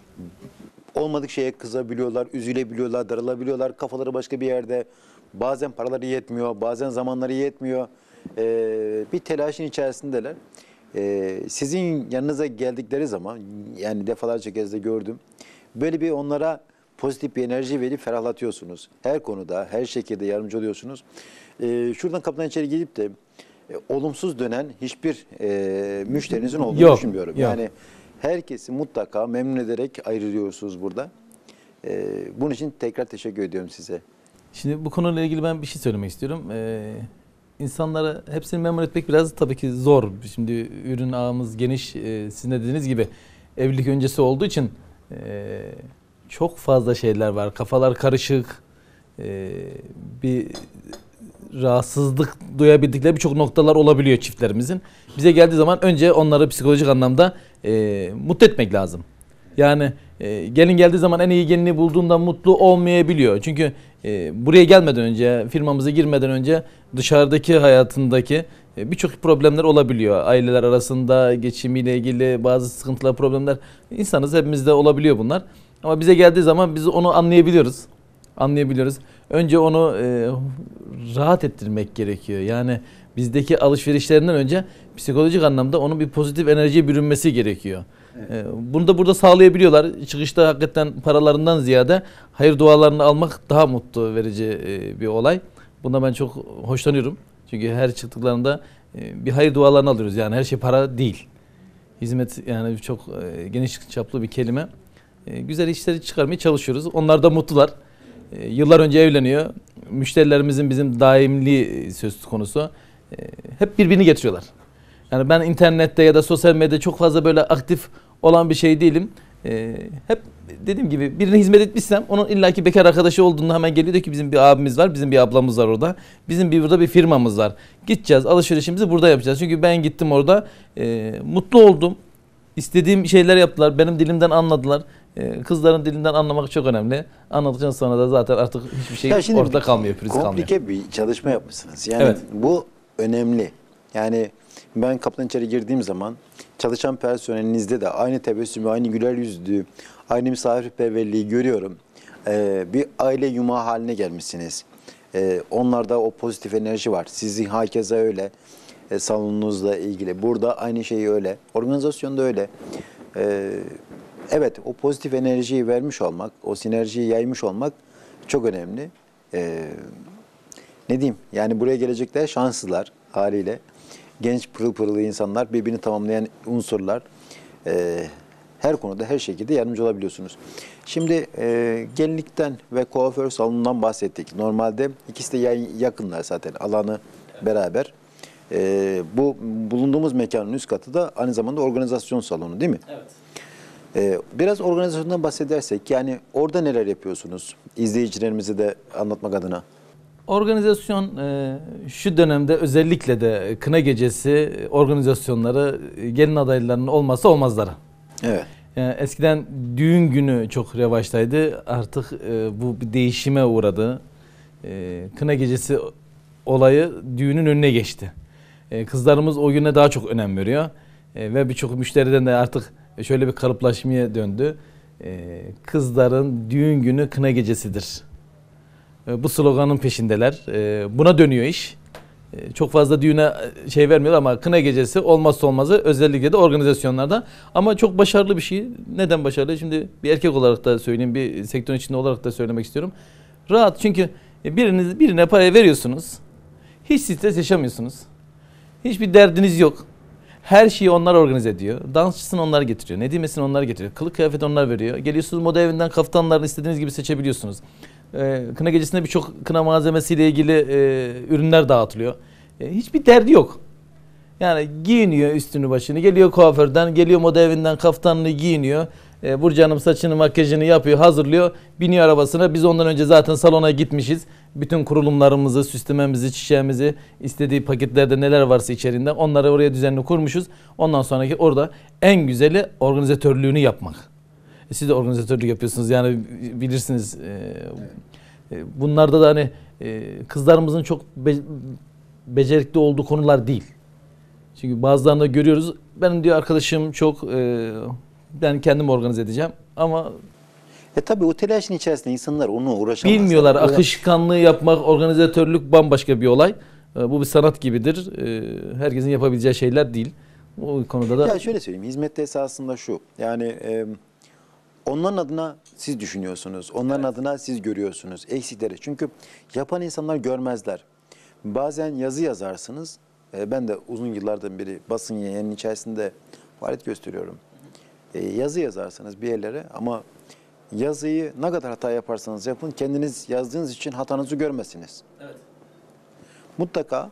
olmadık şeye kızabiliyorlar, üzülebiliyorlar, darılabiliyorlar. Kafaları başka bir yerde. Bazen paraları yetmiyor, bazen zamanları yetmiyor. Ee, bir telaşın içerisindeler. Ee, sizin yanınıza geldikleri zaman, yani defalarca kez de gördüm. Böyle bir onlara pozitif bir enerji verip ferahlatıyorsunuz. Her konuda, her şekilde yardımcı oluyorsunuz. Ee, şuradan kapıdan içeri gidip de e, olumsuz dönen hiçbir e, müşterinizin olduğunu Yok, düşünmüyorum. yok. Yani herkesi mutlaka memnun ederek ayrılıyorsunuz burada. Ee, bunun için tekrar teşekkür ediyorum size. Şimdi bu konuyla ilgili ben bir şey söylemek istiyorum. Ee, insanları hepsini memnun etmek biraz tabii ki zor. Şimdi ürün ağımız geniş. Ee, sizin de dediğiniz gibi evlilik öncesi olduğu için e, çok fazla şeyler var. Kafalar karışık. Ee, bir rahatsızlık duyabildikleri birçok noktalar olabiliyor çiftlerimizin. Bize geldiği zaman önce onları psikolojik anlamda e, mutlu etmek lazım. Yani e, gelin geldiği zaman en iyi gelini bulduğunda mutlu olmayabiliyor. Çünkü e, buraya gelmeden önce, firmamıza girmeden önce dışarıdaki hayatındaki e, birçok problemler olabiliyor. Aileler arasında geçimiyle ilgili bazı sıkıntılar, problemler, insanız, hepimizde olabiliyor bunlar. Ama bize geldiği zaman biz onu anlayabiliyoruz. Anlayabiliyoruz. Önce onu e, rahat ettirmek gerekiyor. Yani bizdeki alışverişlerinden önce psikolojik anlamda onun bir pozitif enerjiye bürünmesi gerekiyor. Evet. Bunu da burada sağlayabiliyorlar. Çıkışta hakikaten paralarından ziyade hayır dualarını almak daha mutlu verici bir olay. Bunda ben çok hoşlanıyorum. Çünkü her çıktıklarında bir hayır dualarını alıyoruz. Yani her şey para değil. Hizmet yani çok geniş çaplı bir kelime. Güzel işleri çıkarmaya çalışıyoruz. Onlar da mutlular. Yıllar önce evleniyor. Müşterilerimizin bizim daimli söz konusu. Hep birbirini getiriyorlar. Yani ben internette ya da sosyal medyada çok fazla böyle aktif olan bir şey değilim. Hep dediğim gibi birine hizmet etmişsem onun illaki bekar arkadaşı olduğunda hemen geliyor diyor ki bizim bir abimiz var, bizim bir ablamız var orada. Bizim bir burada bir firmamız var. Gideceğiz, alışverişimizi burada yapacağız. Çünkü ben gittim orada, e, mutlu oldum. İstediğim şeyler yaptılar. Benim dilimden anladılar. E, kızların dilinden anlamak çok önemli. Anladıktan sonra da zaten artık hiçbir şey ortada kalmıyor, pürüz kalmıyor. Komplike bir çalışma yapmışsınız. Yani evet. Bu önemli. Yani ben kapıdan içeri girdiğim zaman çalışan personelinizde de aynı tebessümü, aynı güler yüzlülüğü, aynı misafirperverliği görüyorum. Ee, bir aile yumağı haline gelmişsiniz. Ee, onlarda o pozitif enerji var. Sizin hakeza öyle. Ee, salonunuzla ilgili. Burada aynı şey öyle. Organizasyonda öyle. Ee, evet, o pozitif enerjiyi vermiş olmak, o sinerjiyi yaymış olmak çok önemli. Ee, ne diyeyim? Yani buraya gelecekler şanslılar haliyle. Genç pırıl pırıl insanlar, birbirini tamamlayan unsurlar. Ee, her konuda, her şekilde yardımcı olabiliyorsunuz. Şimdi e, gelinlikten ve kuaför salonundan bahsettik. Normalde ikisi de yakınlar zaten, alanı beraber. Ee, bu bulunduğumuz mekanın üst katı da aynı zamanda organizasyon salonu değil mi? Evet. Ee, biraz organizasyondan bahsedersek, yani orada neler yapıyorsunuz? İzleyicilerimize de anlatmak adına. Organizasyon şu dönemde özellikle de kına gecesi organizasyonları gelin adaylarının olmazsa olmazları. Evet. Yani eskiden düğün günü çok revaçtaydı. Artık bu bir değişime uğradı. Kına gecesi olayı düğünün önüne geçti. Kızlarımız o güne daha çok önem veriyor. Ve birçok müşteriden de artık şöyle bir kalıplaşmaya döndü. Kızların düğün günü kına gecesidir. Bu sloganın peşindeler. Buna dönüyor iş. Çok fazla düğüne şey vermiyor ama kına gecesi olmazsa olmazı, özellikle de organizasyonlarda. Ama çok başarılı bir şey. Neden başarılı? Şimdi bir erkek olarak da söyleyeyim, bir sektörün içinde olarak da söylemek istiyorum. Rahat, çünkü biriniz birine parayı veriyorsunuz. Hiç stres yaşamıyorsunuz. Hiçbir derdiniz yok. Her şeyi onlar organize ediyor. Dansçısını onlar getiriyor. Nedimesini onlar getiriyor. Kılık kıyafet onlar veriyor. Geliyorsunuz moda evinden kaftanlarını istediğiniz gibi seçebiliyorsunuz. Ee, kına gecesinde birçok kına malzemesiyle ilgili e, ürünler dağıtılıyor. E, hiçbir derdi yok. Yani giyiniyor üstünü başını, geliyor kuaförden, geliyor moda evinden kaftanını giyiniyor. E, Burcu Hanım saçını, makyajını yapıyor, hazırlıyor, biniyor arabasına. Biz ondan önce zaten salona gitmişiz. Bütün kurulumlarımızı, süslememizi, çiçeğimizi, istediği paketlerde neler varsa içerisinde onları oraya düzenli kurmuşuz. Ondan sonraki orada en güzeli organizatörlüğünü yapmak. E, siz de organizatörlük yapıyorsunuz, yani bilirsiniz. E, e, bunlarda da hani e, kızlarımızın çok be, becerikli olduğu konular değil. Çünkü bazılarında görüyoruz. Benim diyor arkadaşım çok, e, ben kendim organize edeceğim ama E tabii o telaşın içerisinde insanlar onu uğraşamazlar. bilmiyorlar. Akışkanlığı yapmak, organizatörlük bambaşka bir olay. E, bu bir sanat gibidir. E, herkesin yapabileceği şeyler değil. O konuda da... Ya şöyle söyleyeyim, hizmette esasında şu. Yani e, onların adına siz düşünüyorsunuz. Onların evet. adına siz görüyorsunuz eksikleri. Çünkü yapan insanlar görmezler. Bazen yazı yazarsınız. E, ben de uzun yıllardan beri basın yayının içerisinde faaliyet gösteriyorum. E, yazı yazarsınız bir yerlere ama yazıyı ne kadar hata yaparsanız yapın, kendiniz yazdığınız için hatanızı görmezsiniz. Evet. Mutlaka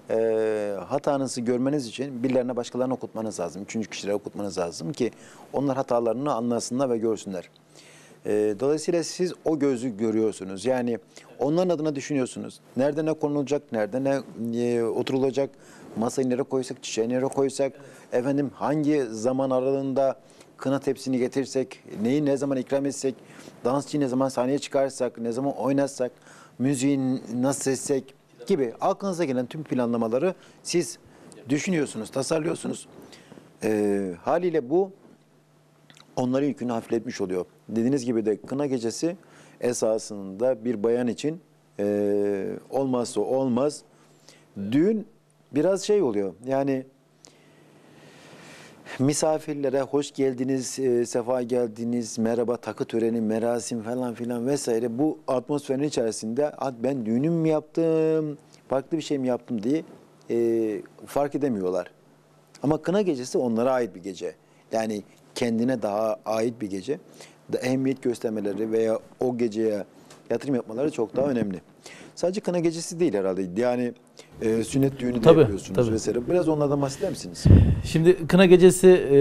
e, hatanızı görmeniz için birilerine, başkalarına okutmanız lazım. Üçüncü kişilere okutmanız lazım ki onlar hatalarını anlasınlar ve görsünler. E, dolayısıyla siz o gözü görüyorsunuz. Yani onların adına düşünüyorsunuz. Nerede ne konulacak, nerede ne e, oturulacak, masayı nereye koysak, çiçeği nereye koysak, evet. efendim hangi zaman aralığında kına tepsini getirsek, neyi ne zaman ikram etsek, dansçıyı ne zaman sahneye çıkarsak, ne zaman oynatsak, müziği nasıl seçsek gibi aklınıza gelen tüm planlamaları siz düşünüyorsunuz, tasarlıyorsunuz. Ee, haliyle bu onların yükünü hafifletmiş oluyor. Dediğiniz gibi de kına gecesi esasında bir bayan için e, olmazsa olmaz. Düğün biraz şey oluyor. Yani misafirlere hoş geldiniz, e, sefa geldiniz, merhaba, takı töreni, merasim falan filan vesaire. Bu atmosferin içerisinde ben düğünüm mü yaptım, farklı bir şey mi yaptım diye e, fark edemiyorlar. Ama kına gecesi onlara ait bir gece. Yani kendine daha ait bir gece. Da ehemmiyet göstermeleri veya o geceye yatırım yapmaları çok daha önemli. Sadece kına gecesi değil herhalde. Yani e, sünnet düğünü de Tabii, yapıyorsunuz tabii. vesaire. Biraz onlardan bahseder misiniz? Şimdi kına gecesi e,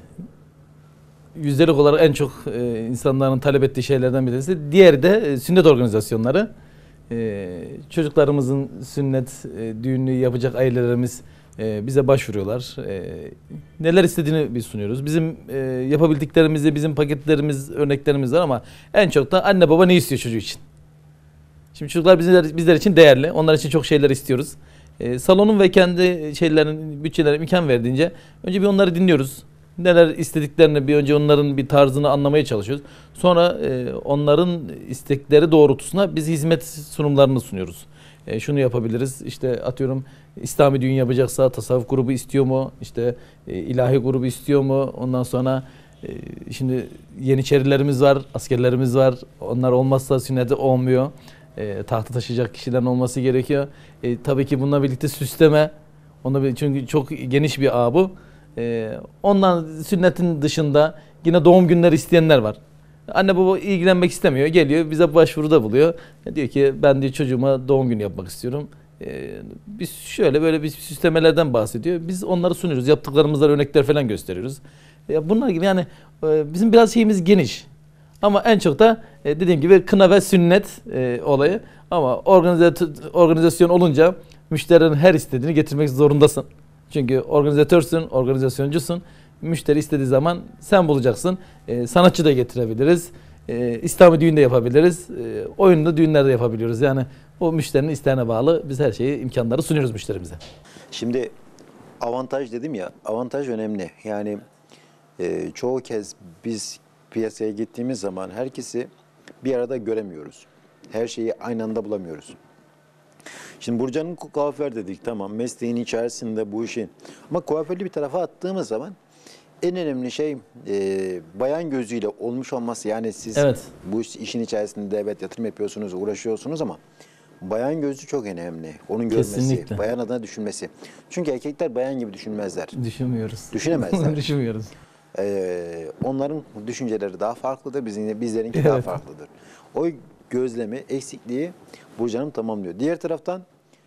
yüzdelik olarak en çok e, insanların talep ettiği şeylerden birisi. Diğeri de e, sünnet organizasyonları. E, çocuklarımızın sünnet e, düğünü yapacak ailelerimiz e, bize başvuruyorlar. E, neler istediğini biz sunuyoruz. Bizim e, yapabildiklerimizi, bizim paketlerimiz, örneklerimiz var ama en çok da anne baba ne istiyor çocuğu için? Şimdi çocuklar bizler, bizler için değerli. Onlar için çok şeyler istiyoruz. E, salonun ve kendi şeylerin, bütçelerin imkan verdiğince önce bir onları dinliyoruz. Neler istediklerini bir önce onların bir tarzını anlamaya çalışıyoruz. Sonra e, onların istekleri doğrultusunda biz hizmet sunumlarını sunuyoruz. E, şunu yapabiliriz. İşte atıyorum İslami düğün yapacaksa tasavvuf grubu istiyor mu? İşte e, ilahi grubu istiyor mu? Ondan sonra e, şimdi yeniçerilerimiz var, askerlerimiz var. Onlar olmazsa sünneti olmuyor. E, tahtı taşıyacak kişilerin olması gerekiyor. E, tabii ki bununla birlikte süsleme. Onunla bir, çünkü çok geniş bir ağ bu. E, ondan sünnetin dışında yine doğum günleri isteyenler var. Anne baba ilgilenmek istemiyor. Geliyor bize başvuruda buluyor. E, diyor ki ben diyor çocuğuma doğum günü yapmak istiyorum. E, biz şöyle böyle bir süslemelerden bahsediyor. Biz onları sunuyoruz. Yaptıklarımızda örnekler falan gösteriyoruz. E, bunlar gibi yani e, bizim biraz şeyimiz geniş. Ama en çok da e, dediğim gibi kına ve sünnet e, olayı. Ama organizasyon olunca müşterinin her istediğini getirmek zorundasın. Çünkü organizatörsün, organizasyoncusun. Müşteri istediği zaman sen bulacaksın. E, sanatçı da getirebiliriz. E, İslami düğün de yapabiliriz. E, oyunlu düğünler de yapabiliyoruz. Yani o müşterinin isteğine bağlı biz her şeyi, imkanları sunuyoruz müşterimize. Şimdi avantaj dedim ya, avantaj önemli. Yani e, çoğu kez biz piyasaya gittiğimiz zaman herkesi bir arada göremiyoruz. Her şeyi aynı anda bulamıyoruz. Şimdi Burcu'nun kuaför dedik, tamam, mesleğin içerisinde bu işin. Ama kuaförlü bir tarafa attığımız zaman en önemli şey e, bayan gözüyle olmuş olması. Yani siz Evet. bu işin içerisinde evet yatırım yapıyorsunuz, uğraşıyorsunuz ama bayan gözü çok önemli. Onun görmesi, Kesinlikle. bayan adına düşünmesi. Çünkü erkekler bayan gibi düşünmezler. Düşünmüyoruz. Düşünemezler. Düşünmüyoruz. Ee, onların düşünceleri daha farklıdır, bizim bizlerinki Evet. daha farklıdır. O gözlemi, eksikliği Burcu Hanım tamamlıyor. Diğer taraftan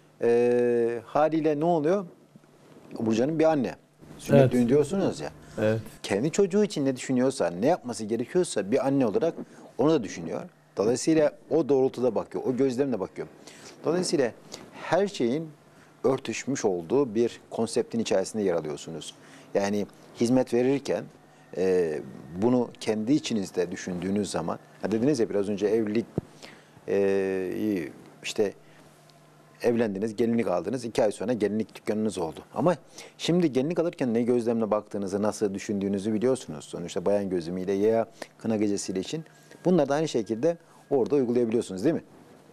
e, haliyle ne oluyor? Burcu Hanım bir anne. Sünnet Evet. düğün diyorsunuz ya. Evet. Kendi çocuğu için ne düşünüyorsa, ne yapması gerekiyorsa bir anne olarak onu da düşünüyor. Dolayısıyla o doğrultuda bakıyor, o gözlemle bakıyor. Dolayısıyla her şeyin örtüşmüş olduğu bir konseptin içerisinde yer alıyorsunuz. Yani hizmet verirken e, bunu kendi içinizde düşündüğünüz zaman, ha dediniz ya biraz önce evlilik, e, işte evlendiniz, gelinlik aldınız, iki ay sonra gelinlik dükkanınız oldu. Ama şimdi gelinlik alırken ne gözlemle baktığınızı, nasıl düşündüğünüzü biliyorsunuz. Sonuçta bayan gözümüyle ya kına gecesiyle için. Bunları da aynı şekilde orada uygulayabiliyorsunuz değil mi?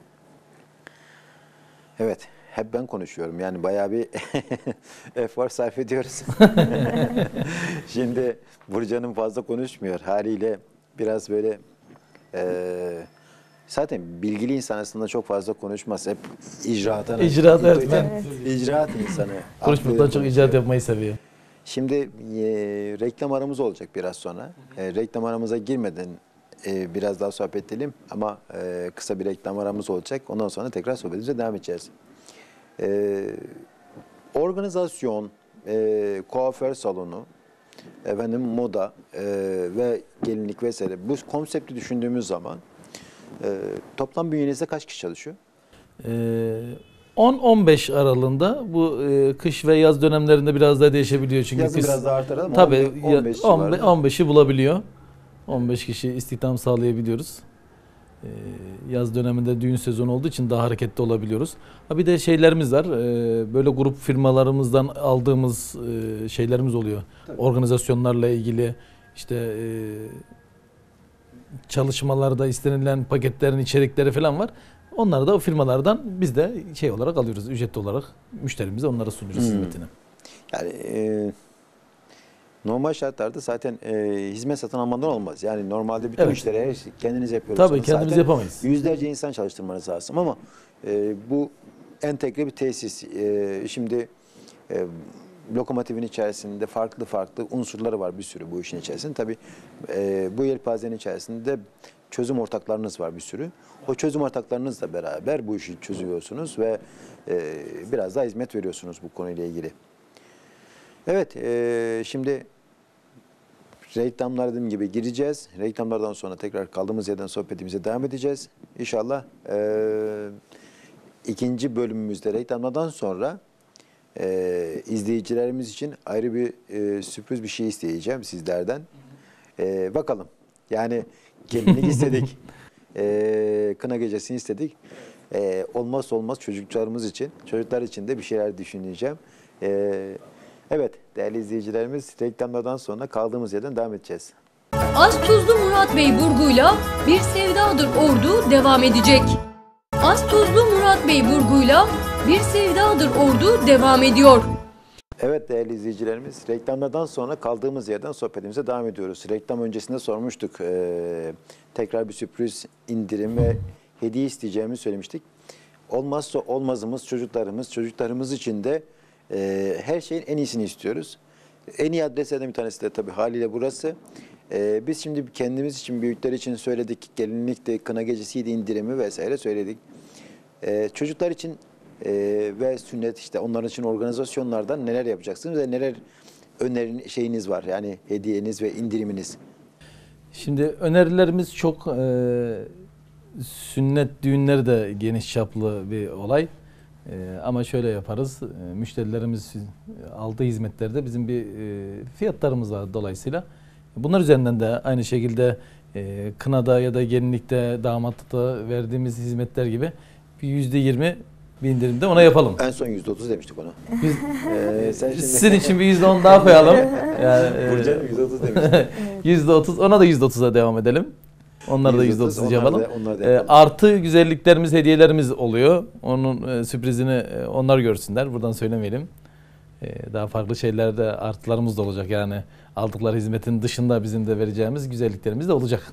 Evet, hep ben konuşuyorum. Yani bayağı bir efor sarf ediyoruz. Şimdi Burcu Hanım fazla konuşmuyor. Haliyle biraz böyle... E, zaten bilgili insan aslında çok fazla konuşmaz. Hep icraata... İcraat, evet, ben- İcraat insanı. Konuşmaktan çok icat yapmayı seviyor. Şimdi e, reklam aramız olacak biraz sonra. E, reklam aramıza girmeden e, biraz daha sohbet edelim. Ama e, kısa bir reklam aramız olacak. Ondan sonra tekrar sohbetimize devam edeceğiz. E, organizasyon, e, kuaför salonu, efendim moda e, ve gelinlik vesaire. Bu konsepti düşündüğümüz zaman e, toplam bünyenizde kaç kişi çalışıyor? Ee, on on beş aralığında bu e, kış ve yaz dönemlerinde biraz daha değişebiliyor çünkü Yazın kış, biraz daha artar ama tabii on beş on beş, civarında. on beşi bulabiliyor. on beş kişi istihdam sağlayabiliyoruz. Ee, yaz döneminde düğün sezonu olduğu için daha hareketli olabiliyoruz. Ha bir de şeylerimiz var. Ee, böyle grup firmalarımızdan aldığımız e, şeylerimiz oluyor. Tabii. Organizasyonlarla ilgili işte e, çalışmalarda istenilen paketlerin içerikleri falan var. Onları da o firmalardan biz de şey olarak alıyoruz. Ücretli olarak müşterimize onlara sunuyoruz Hmm. hizmetini. Yani e, normal şartlarda zaten e, hizmet satın almadan olmaz. Yani normalde bütün Evet. müşteriye kendiniz yapıyorsunuz. Tabii kendimiz Zaten yapamayız. yüzlerce insan çalıştırmanız lazım ama e, bu entegre bir tesis. E, şimdi e, lokomotivin içerisinde farklı farklı unsurları var bir sürü bu işin içerisinde. Tabii e, bu yelpazenin içerisinde çözüm ortaklarınız var bir sürü. O çözüm ortaklarınızla beraber bu işi çözüyorsunuz ve e, biraz daha hizmet veriyorsunuz bu konuyla ilgili. Evet, e, şimdi reklamlar dediğim gibi gireceğiz. Reklamlardan sonra tekrar kaldığımız yerden sohbetimize devam edeceğiz. İnşallah e, ikinci bölümümüzde reklamlardan sonra e, izleyicilerimiz için ayrı bir e, sürpriz bir şey isteyeceğim sizlerden. E, bakalım. Yani gelinlik istedik. E, kına gecesini istedik. E, olmazsa olmaz çocuklarımız için, çocuklar için de bir şeyler düşüneceğim. E, evet değerli izleyicilerimiz, reklamlardan sonra kaldığımız yerden devam edeceğiz. Az Tuzlu Murat Bey Burgu'yla Bir Sevdadır Ordu devam edecek. Az Tuzlu Murat Bey Burgu'yla Bir Sevdadır Ordu devam ediyor. Evet değerli izleyicilerimiz, reklamlardan sonra kaldığımız yerden sohbetimize devam ediyoruz. Reklam öncesinde sormuştuk. Ee, tekrar bir sürpriz indirim ve hediye isteyeceğimi söylemiştik. Olmazsa olmazımız çocuklarımız. Çocuklarımız için de e, her şeyin en iyisini istiyoruz. En iyi adreslerden bir tanesi de tabii haliyle burası. Ee, biz şimdi kendimiz için, büyükler için söyledik. Gelinlikti, kına gecesiydi, indirimi vesaire söyledik. Ee, çocuklar için e, ve sünnet işte onların için organizasyonlardan neler yapacaksınız ve neler önerin şeyiniz var, yani hediyeniz ve indiriminiz. Şimdi önerilerimiz çok e, sünnet düğünleri de geniş çaplı bir olay. E, ama şöyle yaparız. E, müşterilerimiz aldığı hizmetlerde bizim bir e, fiyatlarımız var dolayısıyla. Bunlar üzerinden de aynı şekilde e, kınada ya da gelinlikte, damatlıkta verdiğimiz hizmetler gibi bir yüzde yirmi bir indirimde ona yapalım. En son yüzde otuz demiştik ona. Biz, Ee, sen şimdi... Sizin için bir yüzde on daha koyalım. Yani, Burcu'nun yüzde otuz demiştik. yüzde otuz, ona da yüzde otuza devam edelim. Onları da yüzde otuz onlar yapalım. da- onlar da E, yapalım. artı güzelliklerimiz, hediyelerimiz oluyor. Onun e, sürprizini e, onlar görsünler. Buradan söylemeyelim. E, daha farklı şeylerde artılarımız da olacak. Yani aldıkları hizmetin dışında bizim de vereceğimiz güzelliklerimiz de olacak.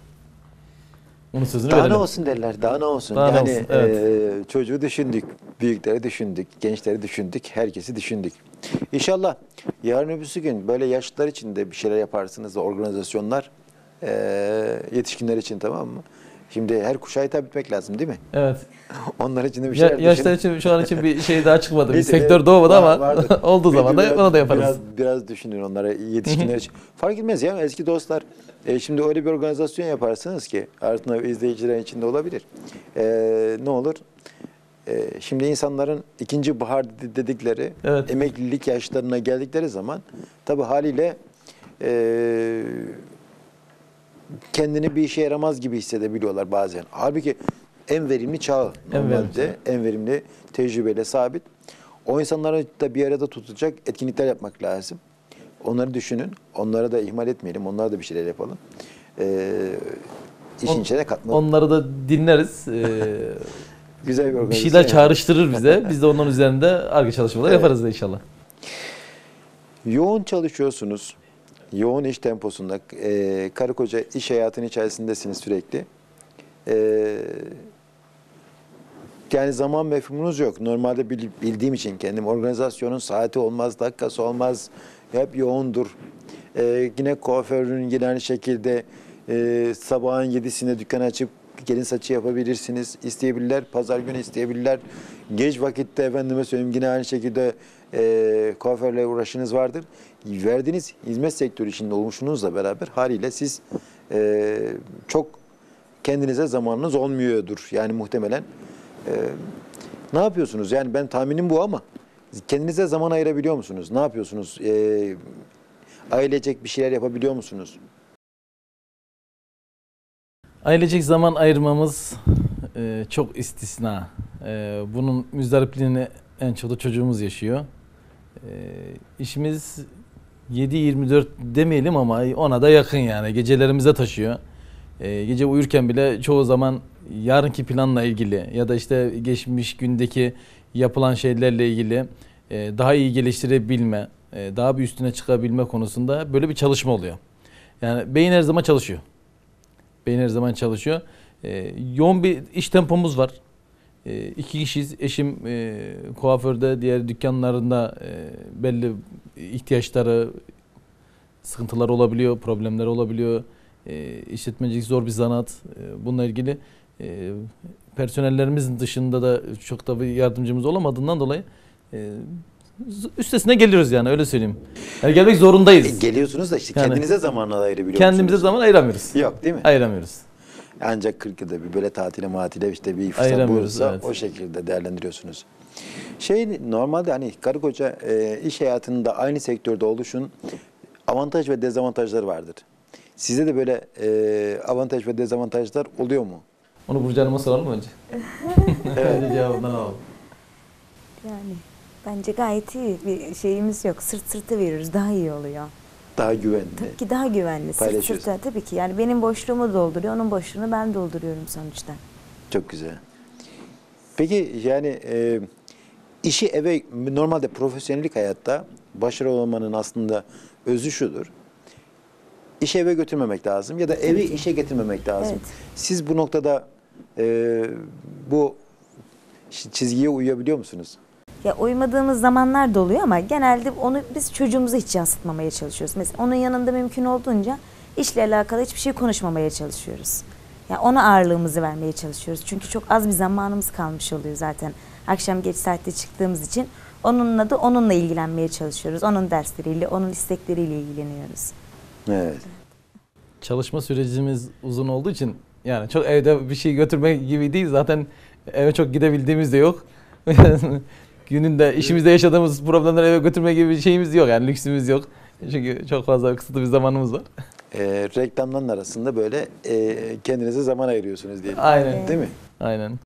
Onun sözünü Daha ne verelim. olsun derler, daha ne olsun. Daha ne yani olsun, evet. e, çocuğu düşündük, büyükleri düşündük, gençleri düşündük, herkesi düşündük. İnşallah yarın öbürsü gün böyle yaşlılar için de bir şeyler yaparsınız da organizasyonlar, e, yetişkinler için, tamam mı? Şimdi her kuşağa hitap etmek lazım değil mi? Evet. Onlar için de bir Ya, şeyler yaşlar düşünün. için şu an için bir şey daha çıkmadı. Bir Neyse, sektör evet, doğmadı var- ama vardır. olduğu zaman da Biraz- onu da yaparız. Biraz, biraz düşünün onlara, yetişkinler için. Fark etmez ya, eski dostlar. E, şimdi öyle bir organizasyon yaparsınız ki Artun izleyicilerin içinde olabilir. E, ne olur? E, şimdi insanların ikinci bahar dedikleri Evet. emeklilik yaşlarına geldikleri zaman tabii haliyle e, kendini bir işe yaramaz gibi hissedebiliyorlar bazen. Halbuki en verimli çağı En verimli normalde, en verimli tecrübeyle sabit. O insanları da bir arada tutacak etkinlikler yapmak lazım. Onları düşünün. Onları da ihmal etmeyelim. Onlara da bir şeyler yapalım. Ee, işin On- içine katma. Onları da dinleriz. Ee, Güzel bir bir organizasyon. şeyler çağrıştırır bize. Biz de onların üzerinde arka çalışmalar Evet. yaparız da inşallah. Yoğun çalışıyorsunuz. Yoğun iş temposunda. E, karı koca iş hayatının içerisindesiniz sürekli. E, yani zaman mefhumunuz yok. Normalde bil- bildiğim için kendim organizasyonun saati olmaz, dakikası olmaz. Hep yoğundur. E, yine kuaförün yine aynı şekilde e, sabahın yedisinde dükkan açıp gelin saçı yapabilirsiniz. İsteyebilirler. Pazar günü isteyebilirler. Geç vakitte efendime söyleyeyim yine aynı şekilde e, kuaförle uğraşınız vardır. Verdiğiniz hizmet sektörü içinde olmuşunuzla beraber haliyle siz e, çok kendinize zamanınız olmuyordur. Yani muhtemelen e, ne yapıyorsunuz? Yani ben tahminim bu ama kendinize zaman ayırabiliyor musunuz? Ne yapıyorsunuz? E, ailecek bir şeyler yapabiliyor musunuz? Ailecek zaman ayırmamız e, çok istisna. E, bunun müzdaripliğini en çok da çocuğumuz yaşıyor. E, işimiz yedi yirmi dört demeyelim ama ona da yakın yani. Gecelerimize taşıyor. E, gece uyurken bile çoğu zaman yarınki planla ilgili ya da işte geçmiş gündeki yapılan şeylerle ilgili e, daha iyi geliştirebilme, e, daha bir üstüne çıkabilme konusunda böyle bir çalışma oluyor. Yani beyin her zaman çalışıyor. Beyin her zaman çalışıyor. E, yoğun bir iş tempomuz var. E, iki kişiyiz. Eşim e, kuaförde, diğer dükkanlarında e, belli ihtiyaçları, sıkıntılar olabiliyor, problemler olabiliyor. E, işletmecilik zor bir zanaat. E, bununla ilgili e, personellerimizin dışında da çok da bir yardımcımız olamadığından dolayı e, üstesine geliyoruz yani, öyle söyleyeyim. Yani gelmek zorundayız. E, geliyorsunuz da işte Yani kendinize zaman ayırabiliyor kendimize musunuz? zaman ayıramıyoruz. Yok değil mi? Ayıramıyoruz. Ancak kırk yılda bir böyle tatile matile işte bir fırsat Ayıramıyoruz, bulursa evet. o şekilde değerlendiriyorsunuz. Şey normalde hani karı koca e, iş hayatında aynı sektörde oluşun avantaj ve dezavantajları vardır. Sizde de böyle e, avantaj ve dezavantajlar oluyor mu? Onu Burcu Hanım'a soralım mı önce? Önce cevabından alalım. Yani bence gayet iyi bir şeyimiz yok. Sırt sırta veriyoruz. Daha iyi oluyor. Daha güvenli. Tabii ki daha güvenli. Sırt Paylaşıyorsun. sırta tabii ki. Yani benim boşluğumu dolduruyor. Onun boşluğunu ben dolduruyorum sonuçta. Çok güzel. Peki yani e, işi eve normalde profesyonellik hayatta başarılı olmanın aslında özü şudur. İşi eve götürmemek lazım ya da evi işe getirmemek lazım. Evet. Siz bu noktada e, bu çizgiye uyabiliyor musunuz? Ya uymadığımız zamanlar da oluyor ama genelde onu biz çocuğumuza hiç yansıtmamaya çalışıyoruz. Mesela onun yanında mümkün olduğunca işle alakalı hiçbir şey konuşmamaya çalışıyoruz. Ya ona ağırlığımızı vermeye çalışıyoruz. Çünkü çok az bir zamanımız kalmış oluyor zaten. Akşam geç saatte çıktığımız için onunla da onunla ilgilenmeye çalışıyoruz. Onun dersleriyle, onun istekleriyle ilgileniyoruz. Evet. Çalışma sürecimiz uzun olduğu için yani çok evde bir şey götürme gibi değil. Zaten eve çok gidebildiğimiz de yok. Gününde işimizde yaşadığımız problemleri eve götürme gibi bir şeyimiz yok. Yani lüksümüz yok. Çünkü çok fazla kısıtlı bir zamanımız var. E, reklamların arasında böyle e, kendinize zaman ayırıyorsunuz diyelim. Aynen. Değil mi? Aynen.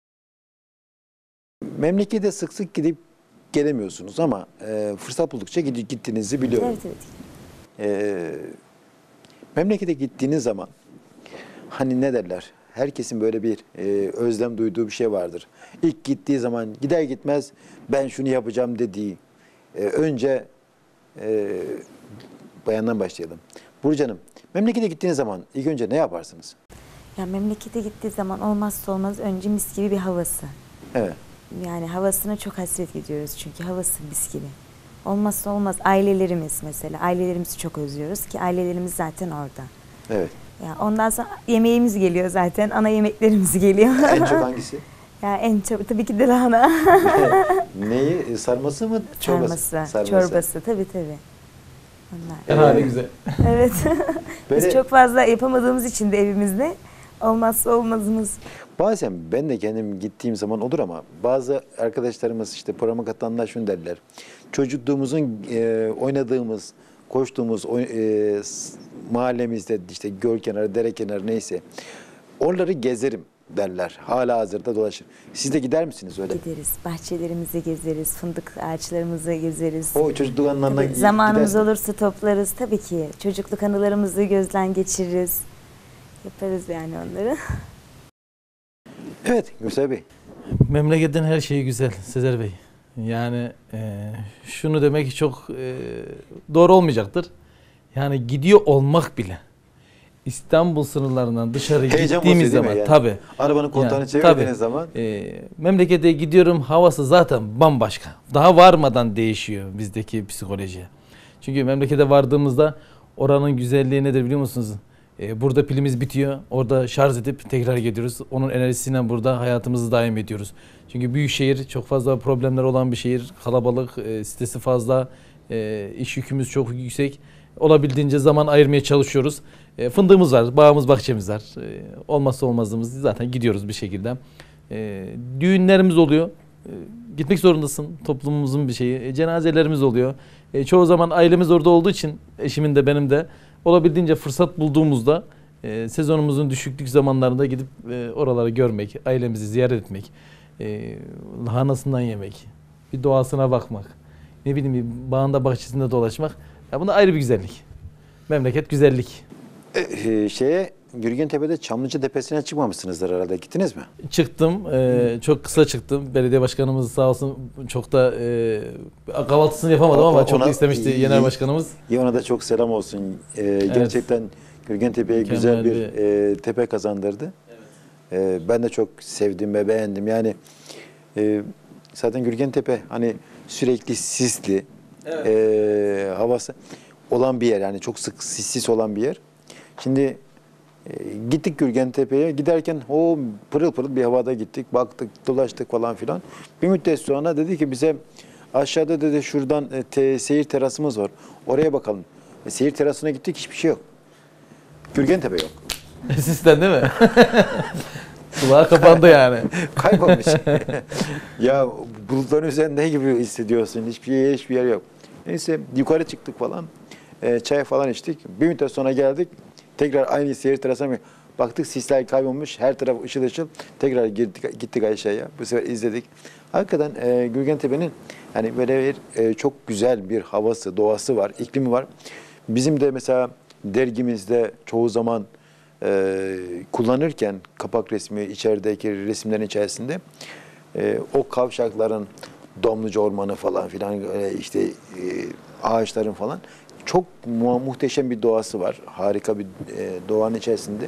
Memlekete sık sık gidip gelemiyorsunuz ama e, fırsat buldukça gidip gittiğinizi biliyorum. Evet evet. E, memlekete gittiğiniz zaman hani ne derler? Herkesin böyle bir e, özlem duyduğu bir şey vardır. İlk gittiği zaman gider gitmez ben şunu yapacağım dediği. E, önce e, bayandan başlayalım. Burcu Hanım, memlekete gittiğiniz zaman ilk önce ne yaparsınız? Ya memlekete gittiği zaman olmazsa olmaz önce mis gibi bir havası. Evet. Yani havasına çok hasret ediyoruz çünkü havası mis gibi. Olmazsa olmaz ailelerimiz mesela. Ailelerimizi çok özlüyoruz ki ailelerimiz zaten orada. Evet. Ya ondan sonra yemeğimiz geliyor zaten. Ana yemeklerimiz geliyor. En çok hangisi? Ya en çok tabii ki de lahana. Neyi? Sarması mı? Çorbası. Sarması, çorbası tabii tabii. Onlar. En hali güzel. Evet. Böyle- Biz çok fazla yapamadığımız için de evimizde olmazsa olmazımız. Bazen ben de kendim gittiğim zaman olur ama bazı arkadaşlarımız işte programa katılanlar şunu derler. Çocukluğumuzun e, oynadığımız, koştuğumuz oy- e, s- mahallemizde işte göl kenarı, dere kenarı neyse oraları gezerim derler. Hala hazırda dolaşır. Siz de gider misiniz öyle? Gideriz, bahçelerimizi gezeriz, fındık ağaçlarımızı gezeriz. O çocukluk anılarından Tabii, zamanımız gider- olursa toplarız tabii ki. Çocukluk anılarımızı gözden geçiririz. Yaparız yani onları. Evet Gürsel Bey. Memleketin her şeyi güzel Sezer Bey. Yani e, şunu demek çok e, doğru olmayacaktır. Yani gidiyor olmak bile İstanbul sınırlarından dışarı Heyecan gittiğimiz basıyor değil mi zaman yani? tabii. Arabanın kontağını Yani, çevirdiğiniz tabii. zaman E, memlekete gidiyorum, havası zaten bambaşka. Daha varmadan değişiyor bizdeki psikoloji. Çünkü memlekete vardığımızda oranın güzelliği nedir biliyor musunuz? E, burada pilimiz bitiyor, orada şarj edip tekrar gidiyoruz. Onun enerjisiyle burada hayatımızı daim ediyoruz. Çünkü büyük şehir, çok fazla problemler olan bir şehir. Kalabalık, e, stresi fazla, e, iş yükümüz çok yüksek. Olabildiğince zaman ayırmaya çalışıyoruz. E, fındığımız var, bağımız, bahçemiz var. E, olmazsa olmazımız zaten gidiyoruz bir şekilde. E, düğünlerimiz oluyor. E, gitmek zorundasın. Toplumumuzun bir şeyi. E, cenazelerimiz oluyor. E, çoğu zaman ailemiz orada olduğu için, eşimin de benim de olabildiğince fırsat bulduğumuzda e, sezonumuzun düşüklük zamanlarında gidip e, oraları görmek, ailemizi ziyaret etmek, e, lahanasından yemek, bir doğasına bakmak, ne bileyim bir bağında bahçesinde dolaşmak. Ya bunda ayrı bir güzellik. Memleket güzellik. e, e, şeye Gürgentepe'de Çamlıca Tepesi'ne çıkmamışsınızdır herhalde. Gittiniz mi? Çıktım. E, çok kısa çıktım. Belediye başkanımız sağ olsun çok da e, kahvaltısını yapamadım ama Ona- çok da istemişti genel başkanımız. Ya ona da çok selam olsun. Ee, Evet. Gerçekten Gürgentepe'ye Mükemmel güzel bir bir- e, tepe kazandırdı. Ee, ben de çok sevdim ve beğendim. Yani e, zaten Gürgentepe hani sürekli sisli e, havası olan bir yer. Yani çok sık sissiz olan bir yer. Şimdi e, gittik Gürgentepe'ye. Giderken o pırıl pırıl bir havada gittik. Baktık, dolaştık falan filan. Bir müddet sonra dedi ki bize aşağıda dedi şuradan e, te, seyir terasımız var. Oraya bakalım. E, seyir terasına gittik, hiçbir şey yok. Gürgentepe yok. Sizden değil mi? Kulağa kapandı yani. Kaybolmuş. Ya bulutların üzerinde gibi hissediyorsun. Hiçbir yer, hiçbir yer yok. Neyse yukarı çıktık falan. E, çay falan içtik. Bir müddet sonra geldik. Tekrar aynı seyir terasına mı? Baktık sisler kaybolmuş. Her taraf ışıl ışıl. Tekrar gittik, gittik aşağıya. Bu sefer izledik. Hakikaten e, Gürgentepe'nin hani böyle bir e, çok güzel bir havası, doğası var, iklimi var. Bizim de mesela dergimizde çoğu zaman e, kullanırken kapak resmi içerideki resimlerin içerisinde e, o kavşakların Domluca Ormanı falan filan e, işte e, ağaçların falan çok mu muhteşem bir doğası var. Harika bir e, doğanın içerisinde.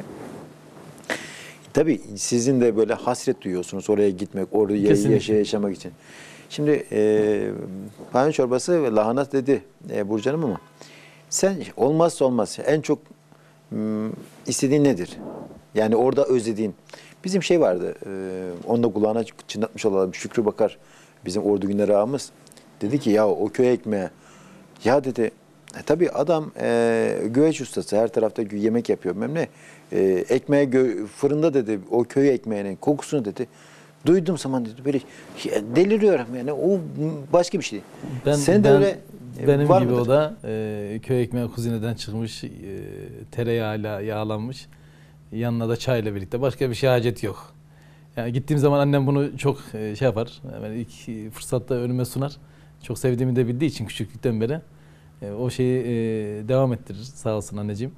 Tabii sizin de böyle hasret duyuyorsunuz oraya gitmek, orada yaşa yaşamak için. Şimdi e, Pancar çorbası ve lahana dedi e, Burcu Hanım ama sen olmazsa olmaz en çok m, istediğin nedir? Yani orada özlediğin. Bizim şey vardı, e, onu da kulağına çınlatmış olalım. Şükrü Bakar, bizim Ordu Günleri ağamız. Dedi ki ya o köy ekmeği, ya dedi, e, tabii adam e, güveç ustası, her tarafta yemek yapıyor. Memle e, ekmeğe fırında dedi, o köy ekmeğinin kokusunu dedi. Duydum zaman dedi böyle deliriyorum yani, o başka bir şey. Ben, Sen de ben, öyle benim var gibi mıdır? o da e, köy ekmeği kuzineden çıkmış, e, tereyağıyla yağlanmış. Yanına da çayla birlikte. Başka bir şey hacet yok. Yani gittiğim zaman annem bunu çok e, şey yapar. Hemen ilk fırsatta önüme sunar. Çok sevdiğimi de bildiği için küçüklükten beri e, o şeyi e, devam ettirir. Sağ olsun anneciğim.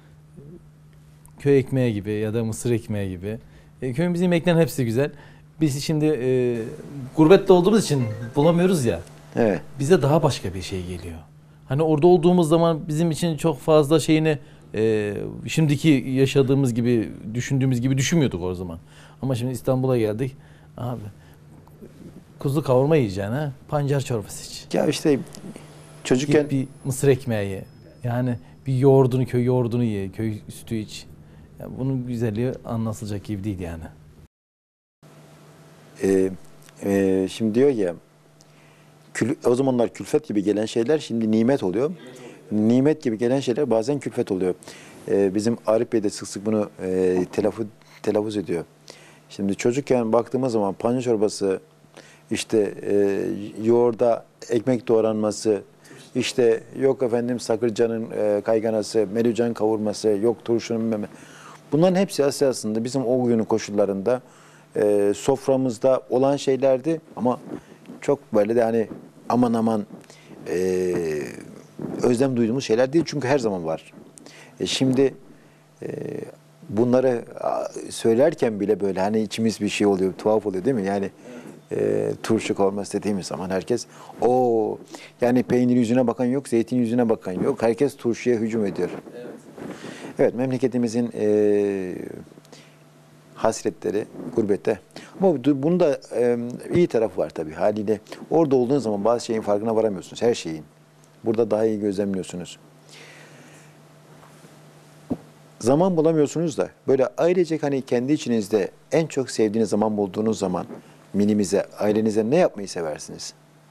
Köy ekmeği gibi ya da mısır ekmeği gibi. E, köyümüzün yemeklerin hepsi güzel. Biz şimdi e, gurbette olduğumuz için bulamıyoruz ya. Evet. Bize daha başka bir şey geliyor. Hani orada olduğumuz zaman bizim için çok fazla şeyini e, şimdiki yaşadığımız gibi, düşündüğümüz gibi düşünmüyorduk o zaman. Ama şimdi İstanbul'a geldik. Abi kuzu kavurma yiyeceksin ha. Pancar çorbası iç. Ya işte çocukken Git bir mısır ekmeği ye. Yani bir yoğurdunu, köy yoğurdunu ye. Köy sütü iç. Yani bunun güzelliği anlatılacak gibi değil yani. e, e, şimdi diyor ya kül, o zamanlar külfet gibi gelen şeyler şimdi nimet oluyor. Nimet gibi gelen şeyler bazen külfet oluyor. E, bizim Arif Bey de sık sık bunu e, telaffuz, telaffuz ediyor. Şimdi çocukken baktığımız zaman pancar çorbası, işte e, yoğurda ekmek doğranması, işte yok efendim Sakırcan'ın e, kayganası, melucan kavurması, yok turşunun meme. Bunların hepsi aslında bizim o günün koşullarında e, soframızda olan şeylerdi ama çok böyle de hani aman aman e, özlem duyduğumuz şeyler değil çünkü her zaman var. E, şimdi e, bunları söylerken bile böyle hani içimiz bir şey oluyor, tuhaf oluyor değil mi? Yani e, turşu kavurması dediğimiz zaman herkes o yani peynir yüzüne bakan yok, zeytin yüzüne bakan yok. Herkes turşuya hücum ediyor. Evet, evet memleketimizin e, hasretleri gurbette. Ama bunun da e, iyi tarafı var tabii haliyle. Orada olduğun zaman bazı şeyin farkına varamıyorsunuz, her şeyin. Burada daha iyi gözlemliyorsunuz. Zaman bulamıyorsunuz da böyle ailecek hani kendi içinizde en çok sevdiğiniz zaman bulduğunuz zaman minimize, ailenize ne yapmayı seversiniz?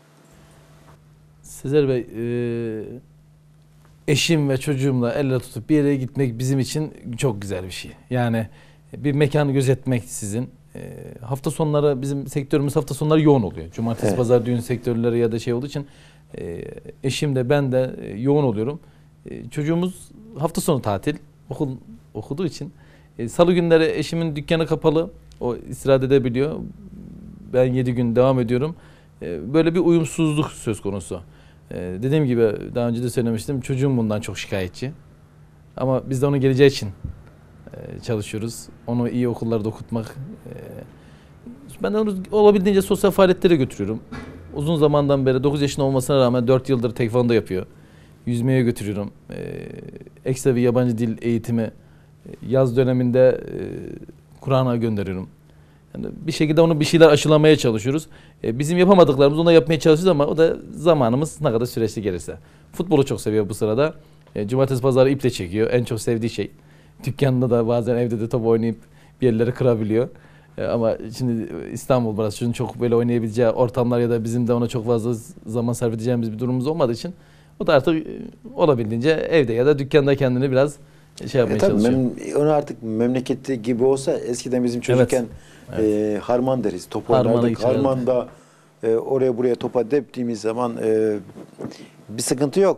Sezer Bey, e, eşim ve çocuğumla el ele tutup bir yere gitmek bizim için çok güzel bir şey. Yani bir mekanı gözetmek sizin. E, hafta sonları bizim sektörümüz hafta sonları yoğun oluyor. Cumartesi, Evet. pazar düğün sektörleri ya da şey olduğu için e, eşim de ben de e, yoğun oluyorum. E, çocuğumuz hafta sonu tatil, okul okuduğu için. E, Salı günleri eşimin dükkanı kapalı. O istirahat edebiliyor. Ben yedi gün devam ediyorum. E, böyle bir uyumsuzluk söz konusu. E, dediğim gibi daha önce de söylemiştim. Çocuğum bundan çok şikayetçi. Ama biz de onun geleceği için e, çalışıyoruz. Onu iyi okullarda okutmak. E, ben de onu olabildiğince sosyal faaliyetlere götürüyorum. Uzun zamandan beri dokuz yaşında olmasına rağmen dört yıldır tekvando yapıyor. Yüzmeye götürüyorum. E, ekstra bir yabancı dil eğitimi. Yaz döneminde e, Kur'an'a gönderiyorum. Yani bir şekilde onu bir şeyler aşılamaya çalışıyoruz. E, bizim yapamadıklarımızı ona yapmaya çalışıyoruz ama o da zamanımız ne kadar süreçli gelirse. Futbolu çok seviyor bu sırada. E, cumartesi pazarı iple çekiyor. En çok sevdiği şey. Dükkanında da bazen evde de top oynayıp bir yerleri kırabiliyor. E, ama şimdi İstanbul burası. Şunun çok böyle oynayabileceği ortamlar ya da bizim de ona çok fazla zaman sarf edeceğimiz bir durumumuz olmadığı için o da artık olabildiğince evde ya da dükkanda kendini biraz şey yapmaya e, tabii çalışıyor. Mem, onu artık memleketi gibi olsa eskiden bizim çocukken Evet. e, harman deriz. Top Harmana oynardık. geçerdik. Harmanda e, oraya buraya topa deptiğimiz zaman e, bir sıkıntı yok.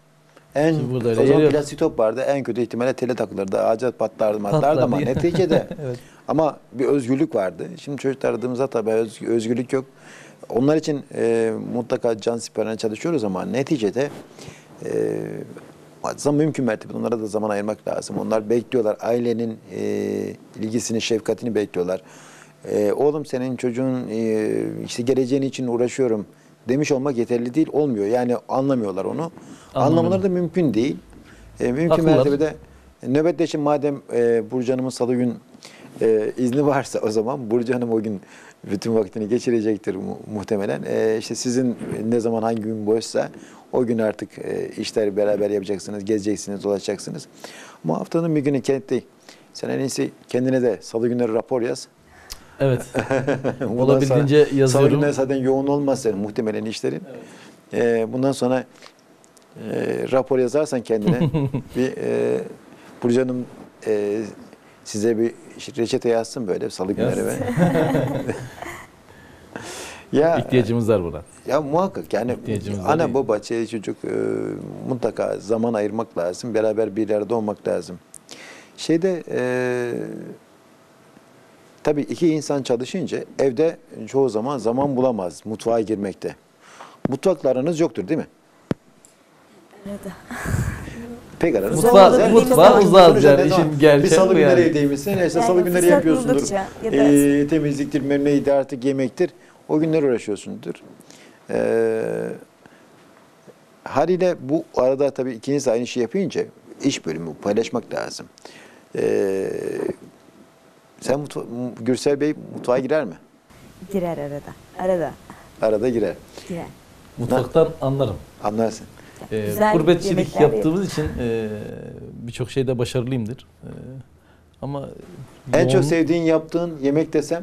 En Şimdi burada o öyle zaman yer yok. plastik top vardı. En kötü ihtimalle tele takılırdı. Ağaca patlardı matlardı Patlardı. ama neticede Evet. ama bir özgürlük vardı. Şimdi çocuklar aradığımızda tabii öz- özgürlük yok. Onlar için e, mutlaka can siperine çalışıyoruz ama neticede e, zaman mümkün mertebe onlara da zaman ayırmak lazım. Onlar bekliyorlar. Ailenin e, ilgisini, şefkatini bekliyorlar. E, oğlum senin çocuğun e, işte geleceğin için uğraşıyorum demiş olmak yeterli değil. Olmuyor. Yani anlamıyorlar onu. Anlamaları da mümkün değil. E, mümkün Haklılar. mertebede nöbetleşin madem e, Burcu Hanım'ın salı gün e, izni varsa o zaman Burcu Hanım o gün bütün vaktini geçirecektir mu- muhtemelen. E, işte sizin ne zaman hangi gün boşsa o gün artık e, işleri beraber yapacaksınız, gezeceksiniz, dolaşacaksınız. Ama haftanın bir günü kentte sen en iyisi kendine de salı günleri rapor yaz. Evet. Bundan Olabildiğince sonra yazıyorum. Salı günleri zaten yoğun olmaz senin muhtemelen işlerin. E, bundan sonra e, rapor yazarsan kendine bir e, Burcu Hanım e, size bir reçete yazsın böyle salı günleri. Yaz. Ve. ya İhtiyacımız var buna. ya muhakkak yani İhtiyacımız var ana değil. baba çocuk çocuk e, mutlaka zaman ayırmak lazım. Beraber bir yerde olmak lazım. Şeyde e, tabii iki insan çalışınca evde çoğu zaman zaman bulamaz mutfağa girmekte. Mutfaklarınız yoktur değil mi? Arada. Pek aranız Mutfağı- olmaz. mutfağı Sonuçta uzağız ne yani, zaman işin gerçeği Bir salı bu günleri yani. evdeymişsin. Neyse Yani salı günleri fırsat yapıyorsundur. buldukça ya da- Ee, temizliktir, memneydi artık yemektir. O günler uğraşıyorsundur. Ee, haliyle bu arada tabii ikiniz de aynı şey yapınca iş bölümü paylaşmak lazım. Ee, sen mutfa- Gürsel Bey mutfağa girer mi? Girer arada. Arada. Arada girer. Girer. Mutfaktan anlarım. Anlarsın. Ee, Güzel gurbetçilik yemekler yaptığımız için e, birçok şeyde başarılıyımdır. E, ama En yoğun- çok sevdiğin yaptığın yemek desem?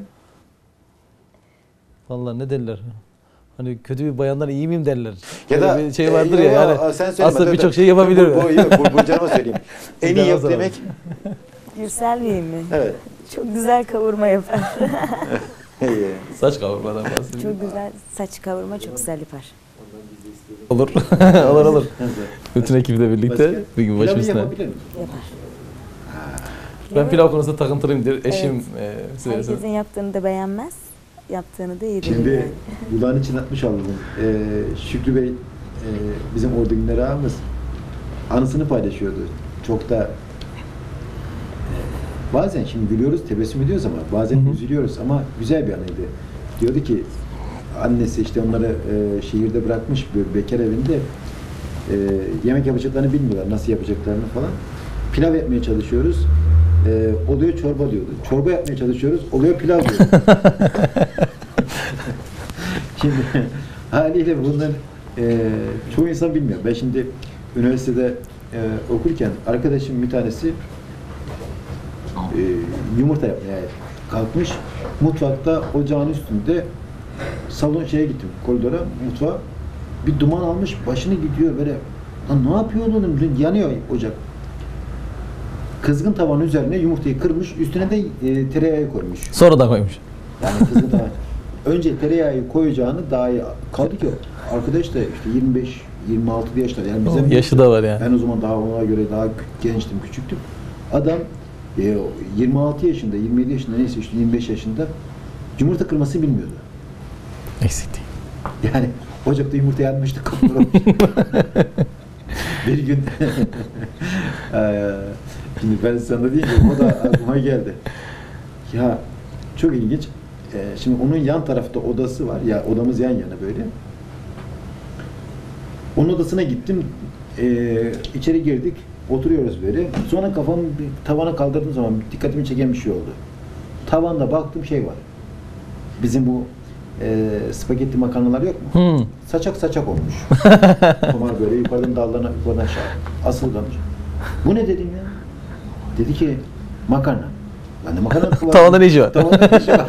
Vallahi ne derler? Hani kötü bir bayandan iyi miyim derler. Ya Öyle da bir şey vardır e, ya yo, yani. sen söyleme, Aslında dur, birçok dur. şey yapabilir. Bu, bu, yok, bu, bu canıma söyleyeyim. En iyi Canıma yap soralım. demek. Gürsel Bey mi? Evet. Çok güzel kavurma yapar. İyi. Saç kavurmadan bahsediyorum. Çok güzel saç kavurma çok güzel yapar. Olur. olur olur. Bütün ekiple birlikte Başka? bir gün Pilavı baş üstüne. yapabilir mi? Yapar. Ben pilav konusunda takıntılıyımdır. Eşim e, söylesin. Herkesin yaptığını da beğenmez. Yaptığını da iyidir. Şimdi yani. kulağın için atmış oldum. Ee, Şükrü Bey e, bizim ordu günleri ağamız anısını paylaşıyordu. Çok da e, bazen şimdi gülüyoruz, tebessüm ediyoruz ama bazen Hı hı. üzülüyoruz ama güzel bir anıydı. Diyordu ki annesi işte onları e, şehirde bırakmış bir bekar evinde e, yemek yapacaklarını bilmiyorlar, nasıl yapacaklarını falan. Pilav yapmaya çalışıyoruz. E, oluyor çorba diyordu. Çorba yapmaya çalışıyoruz. Oluyor pilav diyordu. Şimdi haliyle bunlar e, çoğu insan bilmiyor. Ben şimdi üniversitede e, okurken arkadaşım bir tanesi e, yumurta yapmaya kalkmış. Mutfakta ocağın üstünde salon şeye gittim koridora mutfağa bir duman almış başını gidiyor böyle lan ne yapıyor oğlum yanıyor ocak. Kızgın tavanın üzerine yumurtayı kırmış üstüne de e, tereyağı koymuş. Sonradan koymuş. Yani kızgın tavan. Önce tereyağı koyacağını daha iyi kaldı ki arkadaş da işte yirmi beş yirmi altı yaşlar yani bize Yaşı da var yani. ben o zaman daha ona göre daha gençtim, küçüktüm. Adam e, yirmi altı yaşında, yirmi yedi yaşında neyse işte yirmi beş yaşında yumurta kırması bilmiyordu. Eksik değil. Yani ocakta yumurta yanmıştı, kavrulmuş. Bir gün eee, Şimdi ben sana deyince o da aklıma geldi. Ya çok ilginç. Ee, şimdi onun yan tarafta odası var. Ya odamız yan yana böyle. Onun odasına gittim. Ee, içeri girdik. Oturuyoruz böyle. Sonra kafamı bir tavana kaldırdığım zaman dikkatimi çeken bir şey oldu. Tavanda baktım şey var. Bizim bu e, spagetti makarnalar yok mu? Hmm. Saçak saçak olmuş. Ama böyle yukarıdan dallarına yukarıdan aşağı asılgamış. Bu ne dedim ya? Dedi ki makarna. Ben de makarna Tavanda ne işi var? Tavanda ne işi var?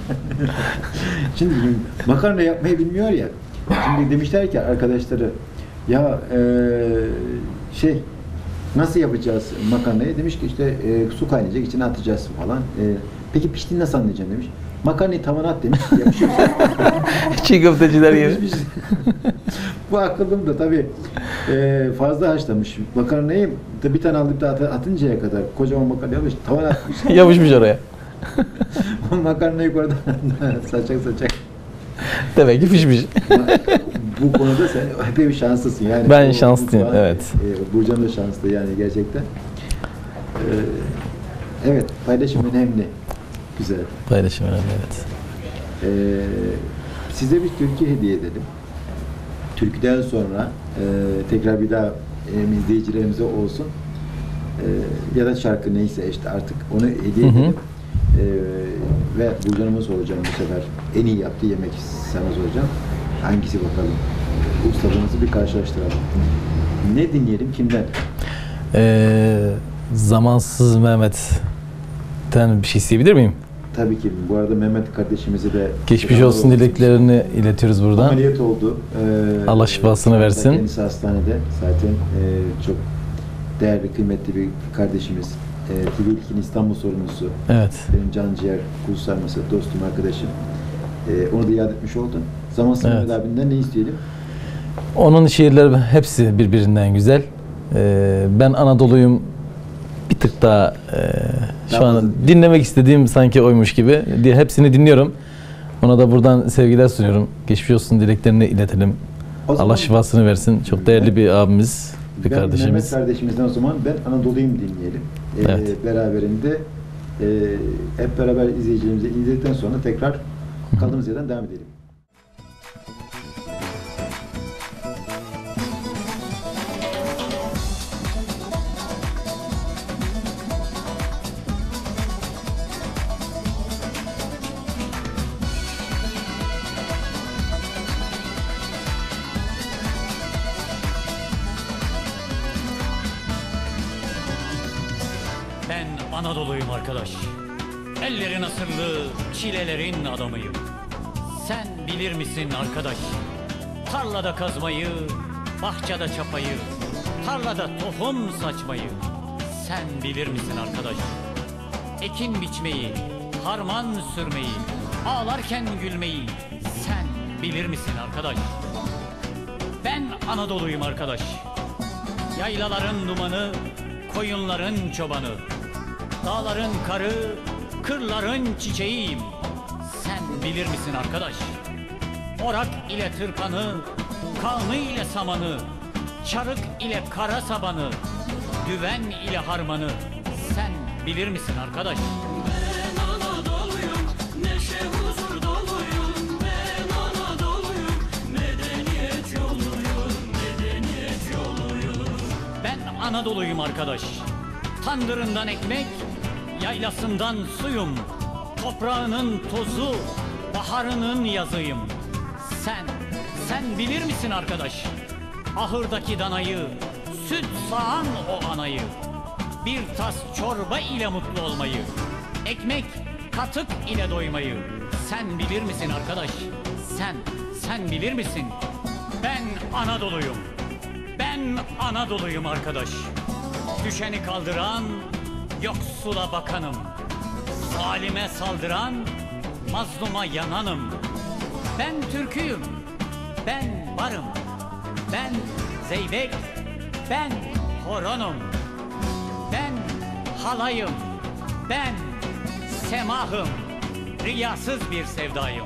Şimdi makarna yapmayı bilmiyor ya. Şimdi demişler ki arkadaşları ya e, şey nasıl yapacağız makarnayı? Demiş ki işte e, su kaynayacak içine atacağız falan. E, peki piştiğini nasıl anlayacaksın demiş. Makarnayı tavana at demiş. Yapışıyor. Çiğ köfteciler gibi. Bu aklımda tabii e, fazla haşlamış. Makarnayı da bir tane alıp da at, atıncaya kadar kocaman makarna yapmış. Tavana atmış. Yapışmış oraya. O makarnayı yukarıdan saçak saçak. Demek ki pişmiş. Bu konuda sen epey bir şanslısın yani. Ben o, şanslıyım, bu, evet. E, Burcan da şanslı yani gerçekten. E, evet, paylaşım önemli. Güzel. Paylaşım önemli, evet. E, size bir türkü hediye edelim. Türküden sonra e, tekrar bir daha e, izleyicilerimize olsun. E, ya da şarkı neyse işte artık onu hediye Hı hı. edelim. E, ve Burcan'ıma soracağım bu sefer. En iyi yaptığı yemek sana soracağım. Hangisi bakalım? Ustalarınızı bir karşılaştıralım. Ne dinleyelim? Kimden? Ee, Zamansız Mehmet'ten bir şey isteyebilir miyim? Tabii ki. Bu arada Mehmet kardeşimizi de Geçmiş olsun dileklerini iletiyoruz buradan. ameliyat oldu. Ee, Allah şifasını versin. Kendisi hastanede. Zaten e, çok değerli, kıymetli bir kardeşimiz. E, T V İlkin İstanbul sorumlusu. Evet. Benim canciğer, kul sarması, dostum, arkadaşım. E, onu da iade etmiş oldun. Zamansız Evet. Mehmet abinden ne isteyelim? Onun şiirleri hepsi birbirinden güzel. Ee, ben Anadolu'yum bir tık daha e, şu Daha an fazla. dinlemek istediğim sanki oymuş gibi. Diye hepsini dinliyorum. Ona da buradan sevgiler sunuyorum. Geçmiş olsun dileklerini iletelim. O zaman Allah şifasını versin. Çok değerli bir abimiz, bir ben Mehmet kardeşimiz. kardeşimizden o zaman ben Anadolu'yum dinleyelim. E, Evet. Beraberinde e, hep beraber izleyicilerimize izledikten sonra tekrar kaldığımız yerden devam edelim. Ben Anadolu'yum arkadaş. Ellerin asırlı, çilelerin adamıyım. Sen bilir misin arkadaş? Tarlada kazmayı, bahçede çapayı, tarlada tohum saçmayı. Sen bilir misin arkadaş? Ekin biçmeyi, harman sürmeyi, ağlarken gülmeyi. Sen bilir misin arkadaş? Ben Anadolu'yum arkadaş. Yaylaların dumanı, koyunların çobanı, dağların karı, kırların çiçeğiyim. Sen bilir misin arkadaş? Orak ile tırpanı, kanı ile samanı, çarık ile kara sabanı, düven ile harmanı. Sen bilir misin arkadaş? Ben Anadolu'yum, neşe huzur doluyum. Ben Anadolu'yum, medeniyet yoluyum, medeniyet yoluyum. Ben Anadolu'yum arkadaş. Tandırından ekmek, yaylasından suyum. Toprağının tozu, baharının yazıyım. Sen, sen bilir misin arkadaş? Ahırdaki danayı, süt sağan o anayı. Bir tas çorba ile mutlu olmayı. Ekmek, katık ile doymayı. Sen bilir misin arkadaş? Sen, sen bilir misin? Ben Anadolu'yum. Ben Anadolu'yum arkadaş. Düşeni kaldıran, yoksula bakanım. Zalime saldıran, mazluma yananım. Ben Türk'üyüm, ben varım. Ben zeybek, ben horonum. Ben halayım, ben semahım. Riyasız bir sevdayım.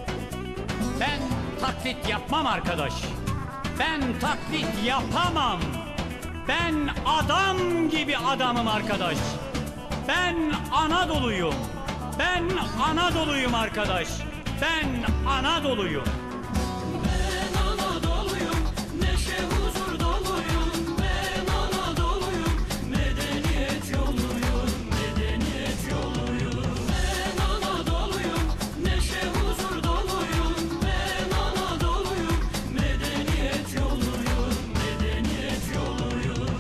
Ben taklit yapmam arkadaş. Ben taklit yapamam. Ben adam gibi adamım arkadaş. Ben Anadolu'yum. Ben Anadolu'yum arkadaş. Ben Anadolu'yum. Ben Anadolu'yum, neşe huzur doluyum. Ben Anadolu'yum, medeniyet yoluyum, medeniyet yoluyum. Ben Anadolu'yum, neşe huzur doluyum. Ben Anadolu'yum, medeniyet yoluyum, medeniyet yoluyum.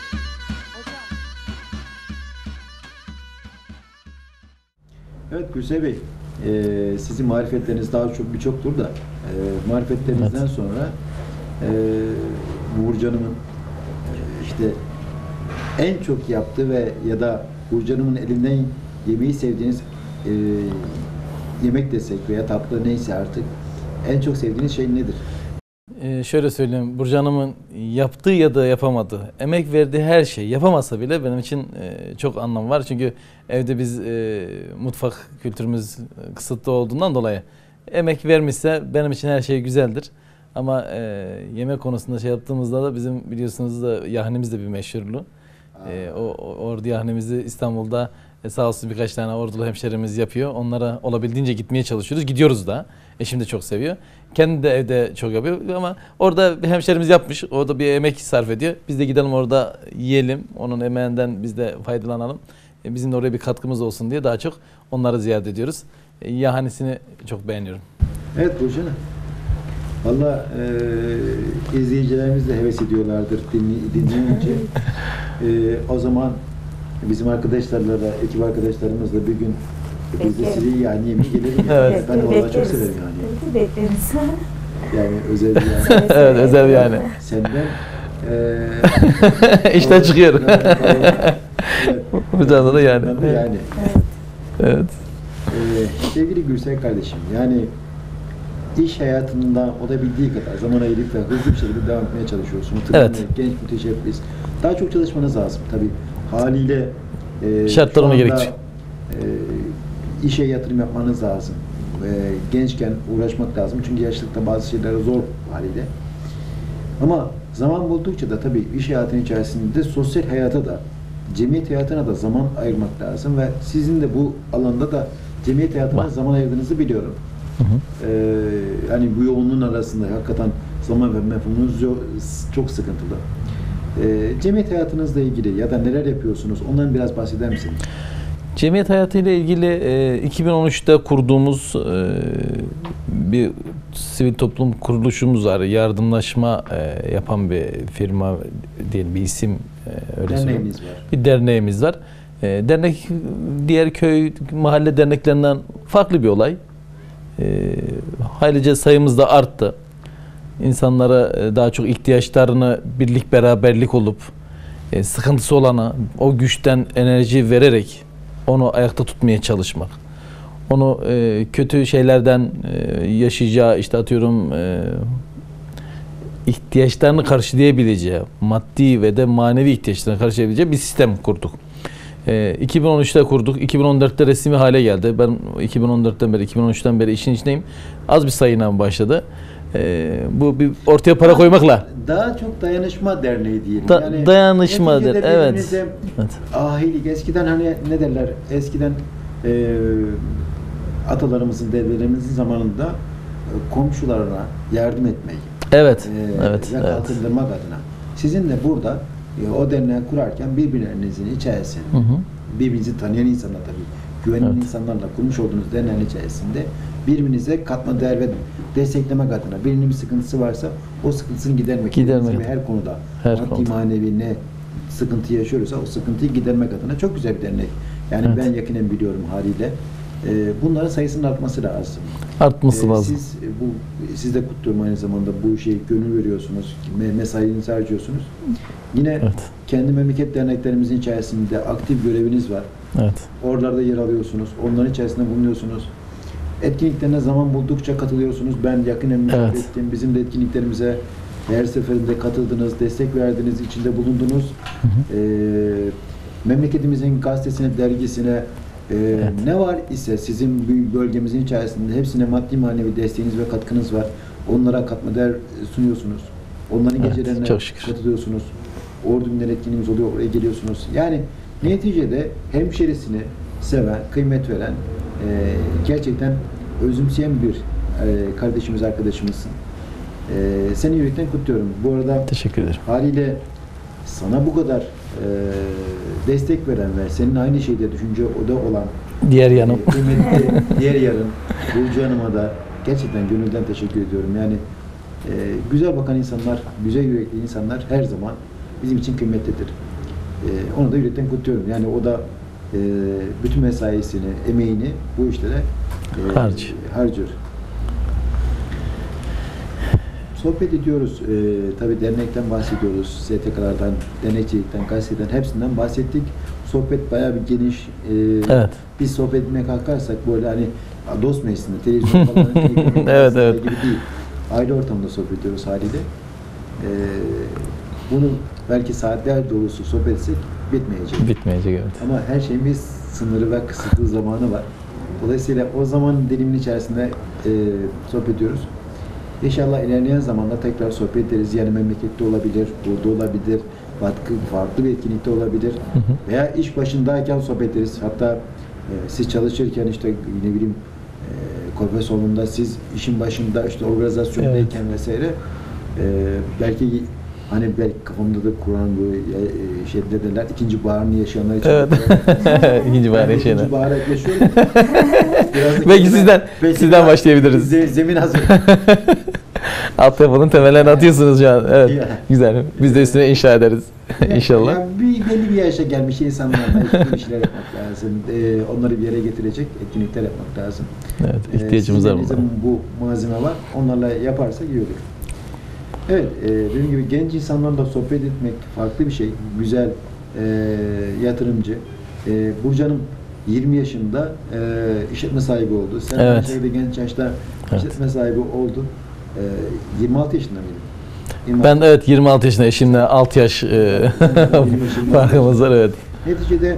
Evet Gürsel Bey, e, sizin marifetleriniz daha çok birçoktur da e, marifetlerinizden Evet. sonra e, Burcu Hanım'ın e, işte en çok yaptığı ve ya da Burcu Hanım'ın elinden yemeği sevdiğiniz e, yemek desek veya tatlı neyse artık en çok sevdiğiniz şey nedir? Ee, şöyle söyleyeyim, Burcu Hanım'ın yaptığı ya da yapamadığı, emek verdiği her şey yapamasa bile benim için e, çok anlam var. Çünkü evde biz e, mutfak kültürümüz kısıtlı olduğundan dolayı emek vermişse benim için her şey güzeldir. Ama e, yemek konusunda şey yaptığımızda da bizim biliyorsunuz da yahnimiz de bir meşhurlu. E, o, o ordu yahnimizi İstanbul'da e, sağ olsun birkaç tane ordulu hemşerimiz yapıyor. Onlara olabildiğince gitmeye çalışıyoruz. Gidiyoruz da. Eşim de çok seviyor. Kendi de evde çok yapıyor ama orada bir hemşerimiz yapmış. Orada bir emek sarf ediyor. Biz de gidelim orada yiyelim. Onun emeğinden biz de faydalanalım. E, bizim de oraya bir katkımız olsun diye daha çok onları ziyaret ediyoruz. E, yahanisini çok beğeniyorum. Evet Burcu Hanım. Valla e, izleyicilerimiz de heves ediyorlardır dinley- dinleyince. e, o zaman bizim arkadaşlarla da, ekip arkadaşlarımızla bir gün biz de Peki. sizi yani yemeğe gelelim. Evet. Ben de valla çok Bekleriz. severim yani. Bekleriz. Yani özel bir yani. Evet, özel yani. Senden e, İşten çıkıyor. Evet. Bu da da yani. Ben de yani. Evet. Ee, sevgili Gürsel kardeşim, yani iş hayatında olabildiği kadar zaman ayırıp ve hızlı bir şekilde devam etmeye çalışıyorsunuz. Evet. Tıpkı genç müteşebbis. Daha çok çalışmanız lazım tabii. Haliyle e, Şartlar şu ona anda, gerektiriyor. e, işe yatırım yapmanız lazım. E, gençken uğraşmak lazım. Çünkü yaşlılıkta bazı şeyler zor haliyle. Ama zaman buldukça da tabii iş hayatının içerisinde sosyal hayata da, cemiyet hayatına da zaman ayırmak lazım ve sizin de bu alanda da cemiyet hayatına Var. zaman ayırdığınızı biliyorum. Hı hı. Ee, hani bu yoğunluğun arasında hakikaten zaman ve mefhumunuz yo- çok sıkıntılı. Ee, cemiyet hayatınızla ilgili ya da neler yapıyorsunuz ondan biraz bahseder misiniz? Cemiyet hayatıyla ilgili e, iki bin on üçte kurduğumuz e, bir sivil toplum kuruluşumuz var. Yardımlaşma e, yapan bir firma değil, bir isim e, öyle söyleyeyim. Derneğimiz var. Bir derneğimiz var. E, dernek diğer köy, mahalle derneklerinden farklı bir olay. E, haylice sayımız da arttı. İnsanlara e, daha çok ihtiyaçlarını birlik beraberlik olup e, sıkıntısı olana o güçten enerji vererek onu ayakta tutmaya çalışmak. Onu e, kötü şeylerden e, yaşayacağı işte atıyorum e, ihtiyaçlarını karşılayabileceği, maddi ve de manevi ihtiyaçlarını karşılayabileceği bir sistem kurduk. E, iki bin on üçte kurduk. iki bin on dörtte resmi hale geldi. Ben iki bin on dörtten beri, iki bin on üçten beri işin içindeyim. Az bir sayıyla başladı. E, bu bir ortaya para koymakla. Daha çok dayanışma derneği diyelim. Da- dayanışma neticede der- evet. birbirinize Evet. ahilik, eskiden hani ne derler, eskiden e, atalarımızın, dedelerimizin zamanında e, komşularına yardım etmeyi Evet. e, Evet. ve Evet. kalkındırmak adına. Sizin de burada e, o derneği kurarken birbirlerinizin içerisinde, Hı hı. birbirinizi tanıyan insanlar tabii, güvenilir Evet. insanlarla kurmuş olduğunuz derneğin içerisinde birbirinize katma değer ve desteklemek adına, birinin bir sıkıntısı varsa o sıkıntısını gidermek, Gidermek. gibi her konuda, Her maddi konuda. manevi ne sıkıntı yaşıyorsa o sıkıntıyı gidermek adına çok güzel bir dernek. Yani Evet. ben yakinen biliyorum haliyle. Ee, bunların sayısının artması lazım. Artması Ee, lazım. Siz e, bu siz de kutluyorum aynı zamanda bu işe gönül veriyorsunuz, me- mesainizi harcıyorsunuz. Yine Evet. kendi memleket derneklerimizin içerisinde aktif göreviniz var. Evet. Oralarda yer alıyorsunuz, onların içerisinde bulunuyorsunuz. Etkinliklerine zaman buldukça katılıyorsunuz. Ben yakinen müşahede Evet. ettim. Bizim de etkinliklerimize her seferinde katıldınız, destek verdiğiniz, içinde bulundunuz. Hı hı. Ee, memleketimizin gazetesine, dergisine e, Evet. ne var ise sizin bu bölgemizin içerisinde hepsine maddi manevi desteğiniz ve katkınız var. Onlara katma değer sunuyorsunuz. Onların Evet, gecelerine çok şükür. katılıyorsunuz. Ordu'nun etkinliğimiz oluyor, oraya geliyorsunuz. Yani neticede hemşerisini seven, kıymet veren, e, gerçekten özümseyen bir e, kardeşimiz, arkadaşımızsın. E, seni yürekten kutluyorum. Bu arada Teşekkür ederim. haliyle sana bu kadar e, destek veren ve senin aynı şeyde düşünce o da olan Diğer yanım. e, kıymetli diğer yarın Burcu Hanım'a da gerçekten gönülden teşekkür ediyorum. Yani e, güzel bakan insanlar, güzel yürekli insanlar her zaman bizim için kıymetlidir. E, onu da yürekten kutluyorum. Yani o da e, bütün mesaisini, emeğini bu işlere e, Harcı. harcıyor. Sohbet ediyoruz. Ee, tabii dernekten bahsediyoruz. S T K'lardan, dernekçilikten, gazeteden hepsinden bahsettik. Sohbet bayağı bir geniş. Ee, Evet. Biz sohbet etmeye kalkarsak böyle hani dost meclisinde, televizyon falan Evet, evet. gibi değil. Aile ortamında sohbet ediyoruz haliyle. Ee, bunu belki saatler dolusu sohbet etsek bitmeyecek. Bitmeyecek, evet. Ama her şeyin bir sınırı ve kısıtlı zamanı var. Dolayısıyla o zaman dilimin içerisinde e, sohbet ediyoruz. İnşallah ilerleyen zamanda tekrar sohbet ederiz. Yani memlekette olabilir, burada olabilir, farklı, farklı bir etkinlikte olabilir. Hı hı. Veya iş başındayken sohbet ederiz. Hatta e, siz çalışırken işte ne bileyim e, konfer salonunda, siz işin başında işte organizasyondayken evet. vesaire e, belki hani belki kafamda da kuran bu e, şey dediler, ikinci baharını yaşayanlar için. Evet. ikinci bahar yaşayanlar. İkinci bahar yaşıyorum. Belki sizden, belki sizden başlayabiliriz. Zemin hazır. Altyapının temellerini atıyorsunuz şu an. Evet. Ya. Güzel. Biz de üstüne inşa ederiz. İnşallah. Yani bir belli bir yaşa gelmiş insanlarla bir şeyler yapmak lazım. Ee, onları bir yere getirecek etkinlikler yapmak lazım. Evet, ihtiyacımız ee, var buna. Bu malzeme var. Onlarla yaparsak iyi olur. Evet, e, dediğim gibi genç insanlarla sohbet etmek farklı bir şey. Güzel, e, yatırımcı. E, Burcu Hanım yirmi yaşında e, işletme sahibi oldu. Sen evet. aynı şekilde genç yaşta evet. işletme sahibi oldun. E, yirmi altı yaşında mıydın? yirmi Ben evet yirmi altı yaşında, eşimle altı yaş e, farkımız var, evet. Neticede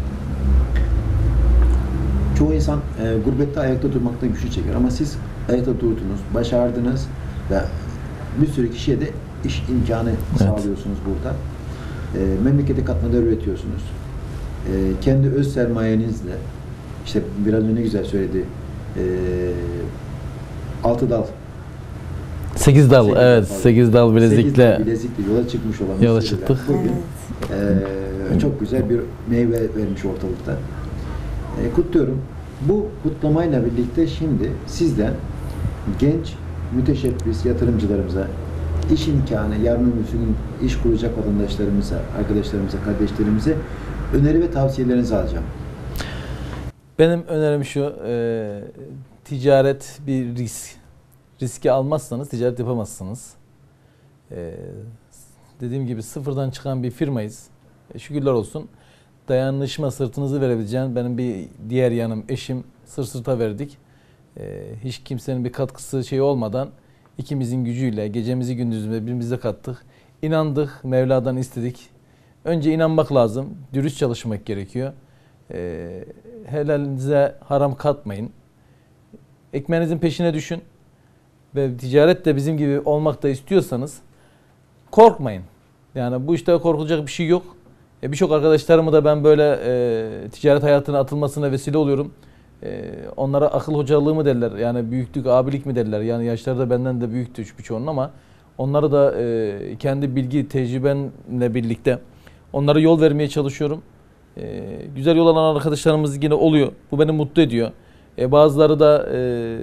çoğu insan e, gurbette ayakta durmaktan güçlük çeker ama siz ayakta durdunuz, başardınız ve bir sürü kişiye de iş imkanı evet. sağlıyorsunuz burada. E, memlekete katma değer üretiyorsunuz. E, kendi öz sermayenizle, işte biraz önce ne güzel söyledi, e, altı dal. Sekiz dal, sekiz evet. Dal, sekiz dal bilezikle. Sekiz bilezikle yola çıkmış olan yola çıktık. Bugün evet. e, çok güzel bir meyve vermiş ortalıkta. E, kutluyorum. Bu kutlamayla birlikte şimdi sizden genç müteşebbis yatırımcılarımıza, iş imkanı, yarın öbür gün iş kuracak vatandaşlarımıza, arkadaşlarımıza, kardeşlerimize öneri ve tavsiyelerinizi alacağım. Benim önerim şu, e, ticaret bir risk. Riski almazsanız ticaret yapamazsınız. E, dediğim gibi sıfırdan çıkan bir firmayız. E, şükürler olsun. Dayanışma, sırtınızı verebileceğin benim bir diğer yanım, eşim sır sırta verdik. E, hiç kimsenin bir katkısı şey olmadan ikimizin gücüyle gecemizi gündüzümüzde birbirimize kattık. İnandık, Mevla'dan istedik. Önce inanmak lazım, dürüst çalışmak gerekiyor. E, helalinize haram katmayın. Ekmeğinizin peşine düşün. Ve ticaret de bizim gibi olmak da istiyorsanız korkmayın. Yani bu işte korkulacak bir şey yok. E, Birçok arkadaşlarımı da ben böyle e, ticaret hayatına atılmasına vesile oluyorum. E, onlara akıl hocalığı mı derler, yani büyüklük, abilik mi derler. Yani yaşları da benden de büyüktü birçoğunun ama onları da e, kendi bilgi, tecrübenle birlikte onlara yol vermeye çalışıyorum. E, güzel yol alan arkadaşlarımız yine oluyor. Bu beni mutlu ediyor. E, bazıları da e,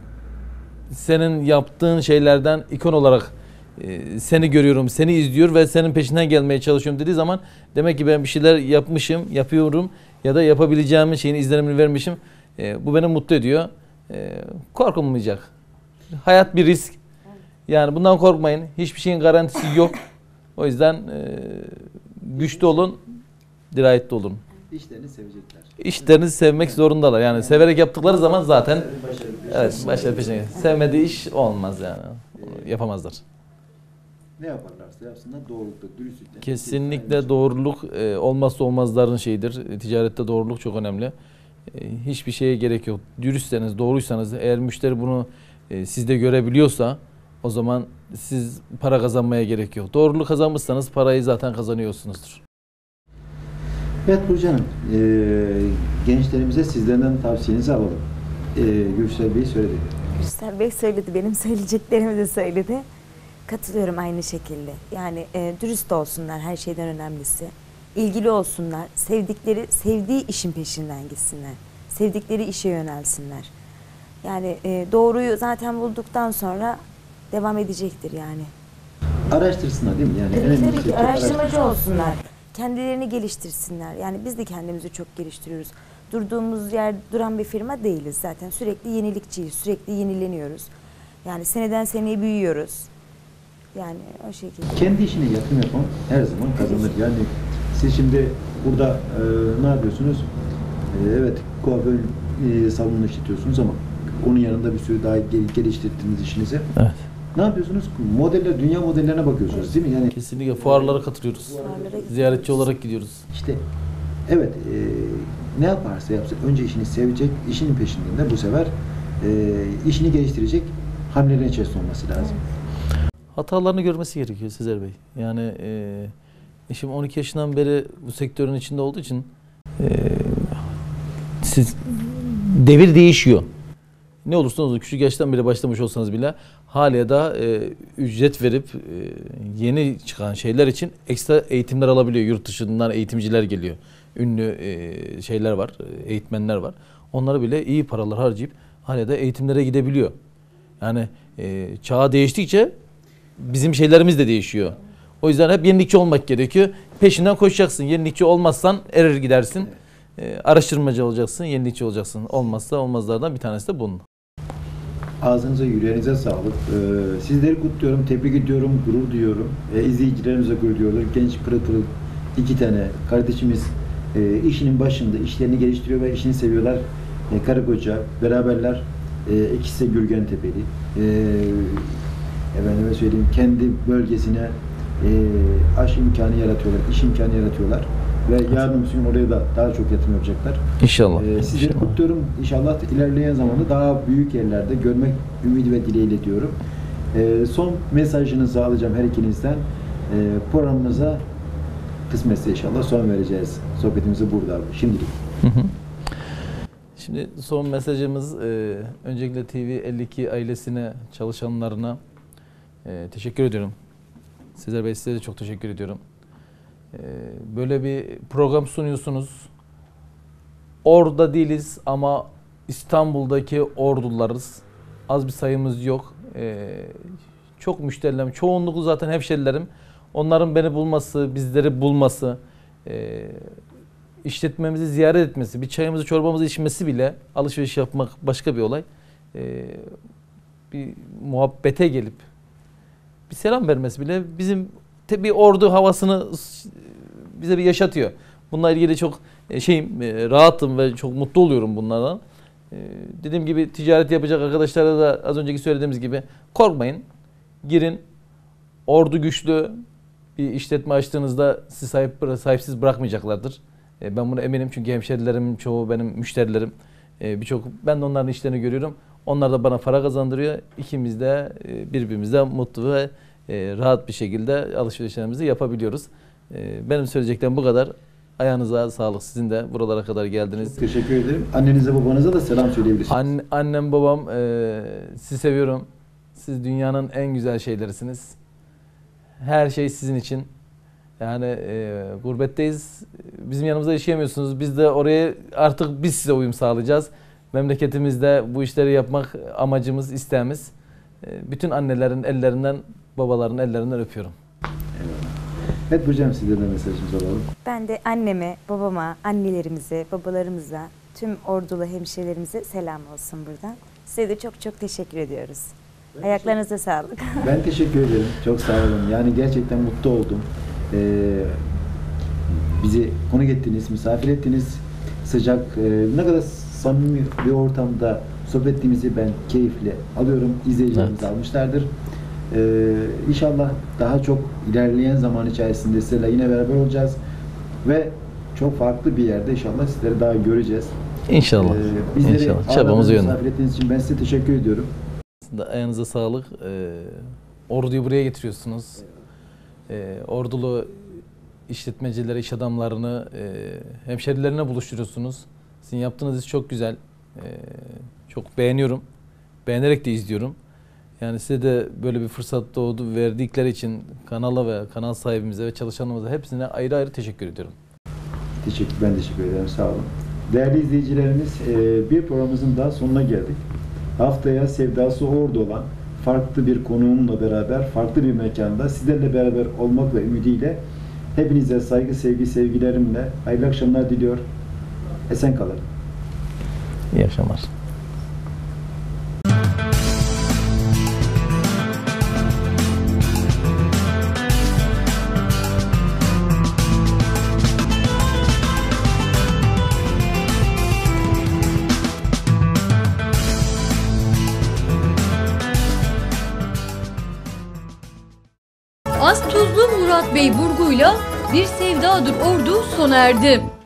senin yaptığın şeylerden ikon olarak e, seni görüyorum, seni izliyor ve senin peşinden gelmeye çalışıyorum dediği zaman demek ki ben bir şeyler yapmışım, yapıyorum ya da yapabileceğimin şeyini, izlenimini vermişim. E, bu beni mutlu ediyor. E, korkulmayacak. Hayat bir risk. Yani bundan korkmayın. Hiçbir şeyin garantisi yok. O yüzden e, güçlü olun, dirayetli olun. İşlerini sevecekler. İşlerini sevmek zorundalar. Yani severek yaptıkları zaman zaten evet, başarı peşine. Sevmediği iş olmaz yani. Onu yapamazlar. Ne yaparlarsa yapsınlar doğrulukta, dürüstlükle. Kesinlikle doğruluk e, olmazsa olmazların şeyidir. E, ticarette doğruluk çok önemli. E, hiçbir şeye gerek yok. Dürüstseniz, doğruysanız, eğer müşteri bunu e, sizde görebiliyorsa O zaman siz para kazanmaya gerek yok. Doğruluğu kazanmışsanız parayı zaten kazanıyorsunuzdur. Evet Burcu Hanım, e, gençlerimize sizlerden tavsiyenizi alalım. E, Gürsel Bey söyledi. Gürsel Bey söyledi, benim söyleyeceklerimi de söyledi. Katılıyorum aynı şekilde. Yani e, dürüst olsunlar, her şeyden önemlisi. İlgili olsunlar, sevdikleri, sevdiği işin peşinden gitsinler. Sevdikleri işe yönelsinler. Yani e, doğruyu zaten bulduktan sonra devam edecektir yani. Araştırsınlar değil mi? Yani en Tabii, önemlisi tabii ki çok araştırmacı olsunlar. Kendilerini geliştirsinler. Yani biz de kendimizi çok geliştiriyoruz. Durduğumuz yer duran bir firma değiliz zaten. Sürekli yenilikçiyiz, sürekli yenileniyoruz. Yani seneden seneye büyüyoruz. Yani o şekilde. Kendi işine yatırım yapan her zaman kazanır. Yani siz şimdi burada e, ne yapıyorsunuz? E, evet, kuaför e, salonunu işletiyorsunuz ama onun yanında bir sürü daha gel- geliştirdiğiniz işinizi. Evet. Ne yapıyorsunuz? Modeller, dünya modellerine bakıyorsunuz değil mi? Yani Kesinlikle fuarlara katılıyoruz. Fuarlara gidiyoruz. Ziyaretçi olarak gidiyoruz. işte evet, e, ne yaparsa yapsın önce işini sevecek, işinin peşinden de bu sefer e, işini geliştirecek hamlelerin içerisinde olması lazım. Hatalarını görmesi gerekiyor Sezer Bey. Yani e, eşim on iki yaşından beri bu sektörün içinde olduğu için e, siz devir değişiyor. Ne olursanız olsun küçük yaştan bile başlamış olsanız bile hala da e, ücret verip e, yeni çıkan şeyler için ekstra eğitimler alabiliyor. Yurt dışından eğitimciler geliyor. Ünlü e, şeyler var, eğitmenler var. Onları bile iyi paralar harcayıp hala da eğitimlere gidebiliyor. Yani e, çağ değiştikçe bizim şeylerimiz de değişiyor. O yüzden hep yenilikçi olmak gerekiyor. Peşinden koşacaksın. Yenilikçi olmazsan erir gidersin. E, araştırmacı olacaksın, yenilikçi olacaksın. Olmazsa olmazlardan bir tanesi de bunun. Ağzınıza, yüreğinize sağlık. Ee, sizleri kutluyorum, tebrik ediyorum, gurur duyuyorum. Ee, izleyicilerimize gurur duyuyorlar. Genç pırıl pırıl iki tane kardeşimiz e, işinin başında, işlerini geliştiriyor ve işini seviyorlar. E, karı koca, beraberler. E, ikisi de Gürgen Tepeli. E, efendime söyleyeyim, kendi bölgesine e, aş imkanı yaratıyorlar, iş imkanı yaratıyorlar. Ve yarın bir gün oraya da daha çok yatırım yapacaklar. İnşallah. Ee, sizleri İnşallah. kutluyorum. İnşallah ilerleyen zamanda daha büyük yerlerde görmek ümidi ve dileğiyle diyorum. Ee, son mesajınızı alacağım her ikinizden. Ee, programımıza kısmetse inşallah son vereceğiz. Sohbetimizi burada şimdilik. Hı hı. Şimdi son mesajımız e, öncelikle T V elli iki ailesine, çalışanlarına e, teşekkür ediyorum. Sezer Bey, size de çok teşekkür ediyorum. E, böyle bir program sunuyorsunuz. Orada değiliz ama İstanbul'daki ordularız. Az bir sayımız yok. E, çok müşterilerim, çoğunluklu zaten hemşerilerim. Onların beni bulması, bizleri bulması, e, işletmemizi ziyaret etmesi, bir çayımızı, çorbamızı içmesi bile, alışveriş yapmak başka bir olay. Ee, bir muhabbete gelip bir selam vermesi bile bizim bir ordu havasını bize bir yaşatıyor. Bununla ilgili çok şeyim, rahatım ve çok mutlu oluyorum bunlardan. Ee, dediğim gibi ticaret yapacak arkadaşlara da az önceki söylediğimiz gibi korkmayın, girin. Ordu güçlü, bir işletme açtığınızda sizi sahip, sahipsiz bırakmayacaklardır. Ben buna eminim çünkü hemşerilerimin çoğu benim müşterilerim. Birçok ben de onların işlerini görüyorum. Onlar da bana para kazandırıyor. İkimiz de birbirimizden mutlu ve rahat bir şekilde alışverişlerimizi yapabiliyoruz. Benim söyleyeceklerim bu kadar. Ayağınıza sağlık. Sizin de buralara kadar geldiniz. Çok teşekkür ederim. Annenize, babanıza da selam söyleyebilirsiniz. An, annem, babam sizi seviyorum. Siz dünyanın en güzel şeylerisiniz. Her şey sizin için. Yani e, gurbetteyiz. Bizim yanımızda yaşayamıyorsunuz. Biz de oraya artık biz size uyum sağlayacağız. Memleketimizde bu işleri yapmak amacımız, isteğimiz. E, bütün annelerin ellerinden, babaların ellerinden öpüyorum. Evet hocam, size de mesajımızı alalım. Ben de anneme, babama, annelerimize, babalarımıza, tüm ordulu hemşehrilerimize selam olsun buradan. Size de çok çok teşekkür ediyoruz. Ayaklarınıza sağlık. Ben teşekkür ederim. Çok sağ olun. Yani gerçekten mutlu oldum. Ee, bizi konuk ettiniz, misafir ettiniz. Sıcak, e, ne kadar samimi bir ortamda sohbet ettiğimizi ben keyifle alıyorum. İzleyicilerimiz Evet. almışlardır. Ee, İnşallah daha çok ilerleyen zaman içerisinde sizlerle yine beraber olacağız. Ve çok farklı bir yerde inşallah sizleri daha göreceğiz. İnşallah. Ee, bizleri İnşallah. ağırladığınız, Çabamız yönde. misafir ettiğiniz için ben size teşekkür ediyorum. Ayağınıza sağlık. Ee, Ordu'yu buraya getiriyorsunuz. Ee, Ordulu işletmecileri, iş adamlarını, e, hemşerilerine buluşturuyorsunuz. Sizin yaptığınız iş çok güzel. Ee, çok beğeniyorum. Beğenerek de izliyorum. Yani size de böyle bir fırsat doğdu, verdikleri için kanala ve kanal sahibimize ve çalışanlarımıza hepsine ayrı ayrı teşekkür ediyorum. Teşekkür, ben teşekkür ederim. Sağ olun. Değerli izleyicilerimiz, bir programımızın daha sonuna geldik. Haftaya sevdası orada olan farklı bir konuğumla beraber, farklı bir mekanda sizlerle beraber olmak ve ümidiyle hepinize saygı, sevgi, sevgilerimle hayırlı akşamlar diliyor. Esen kalın. İyi akşamlar. Az Tuzlu Murat Bey Burgu'yla Bir Sevdadır Ordu sona erdi.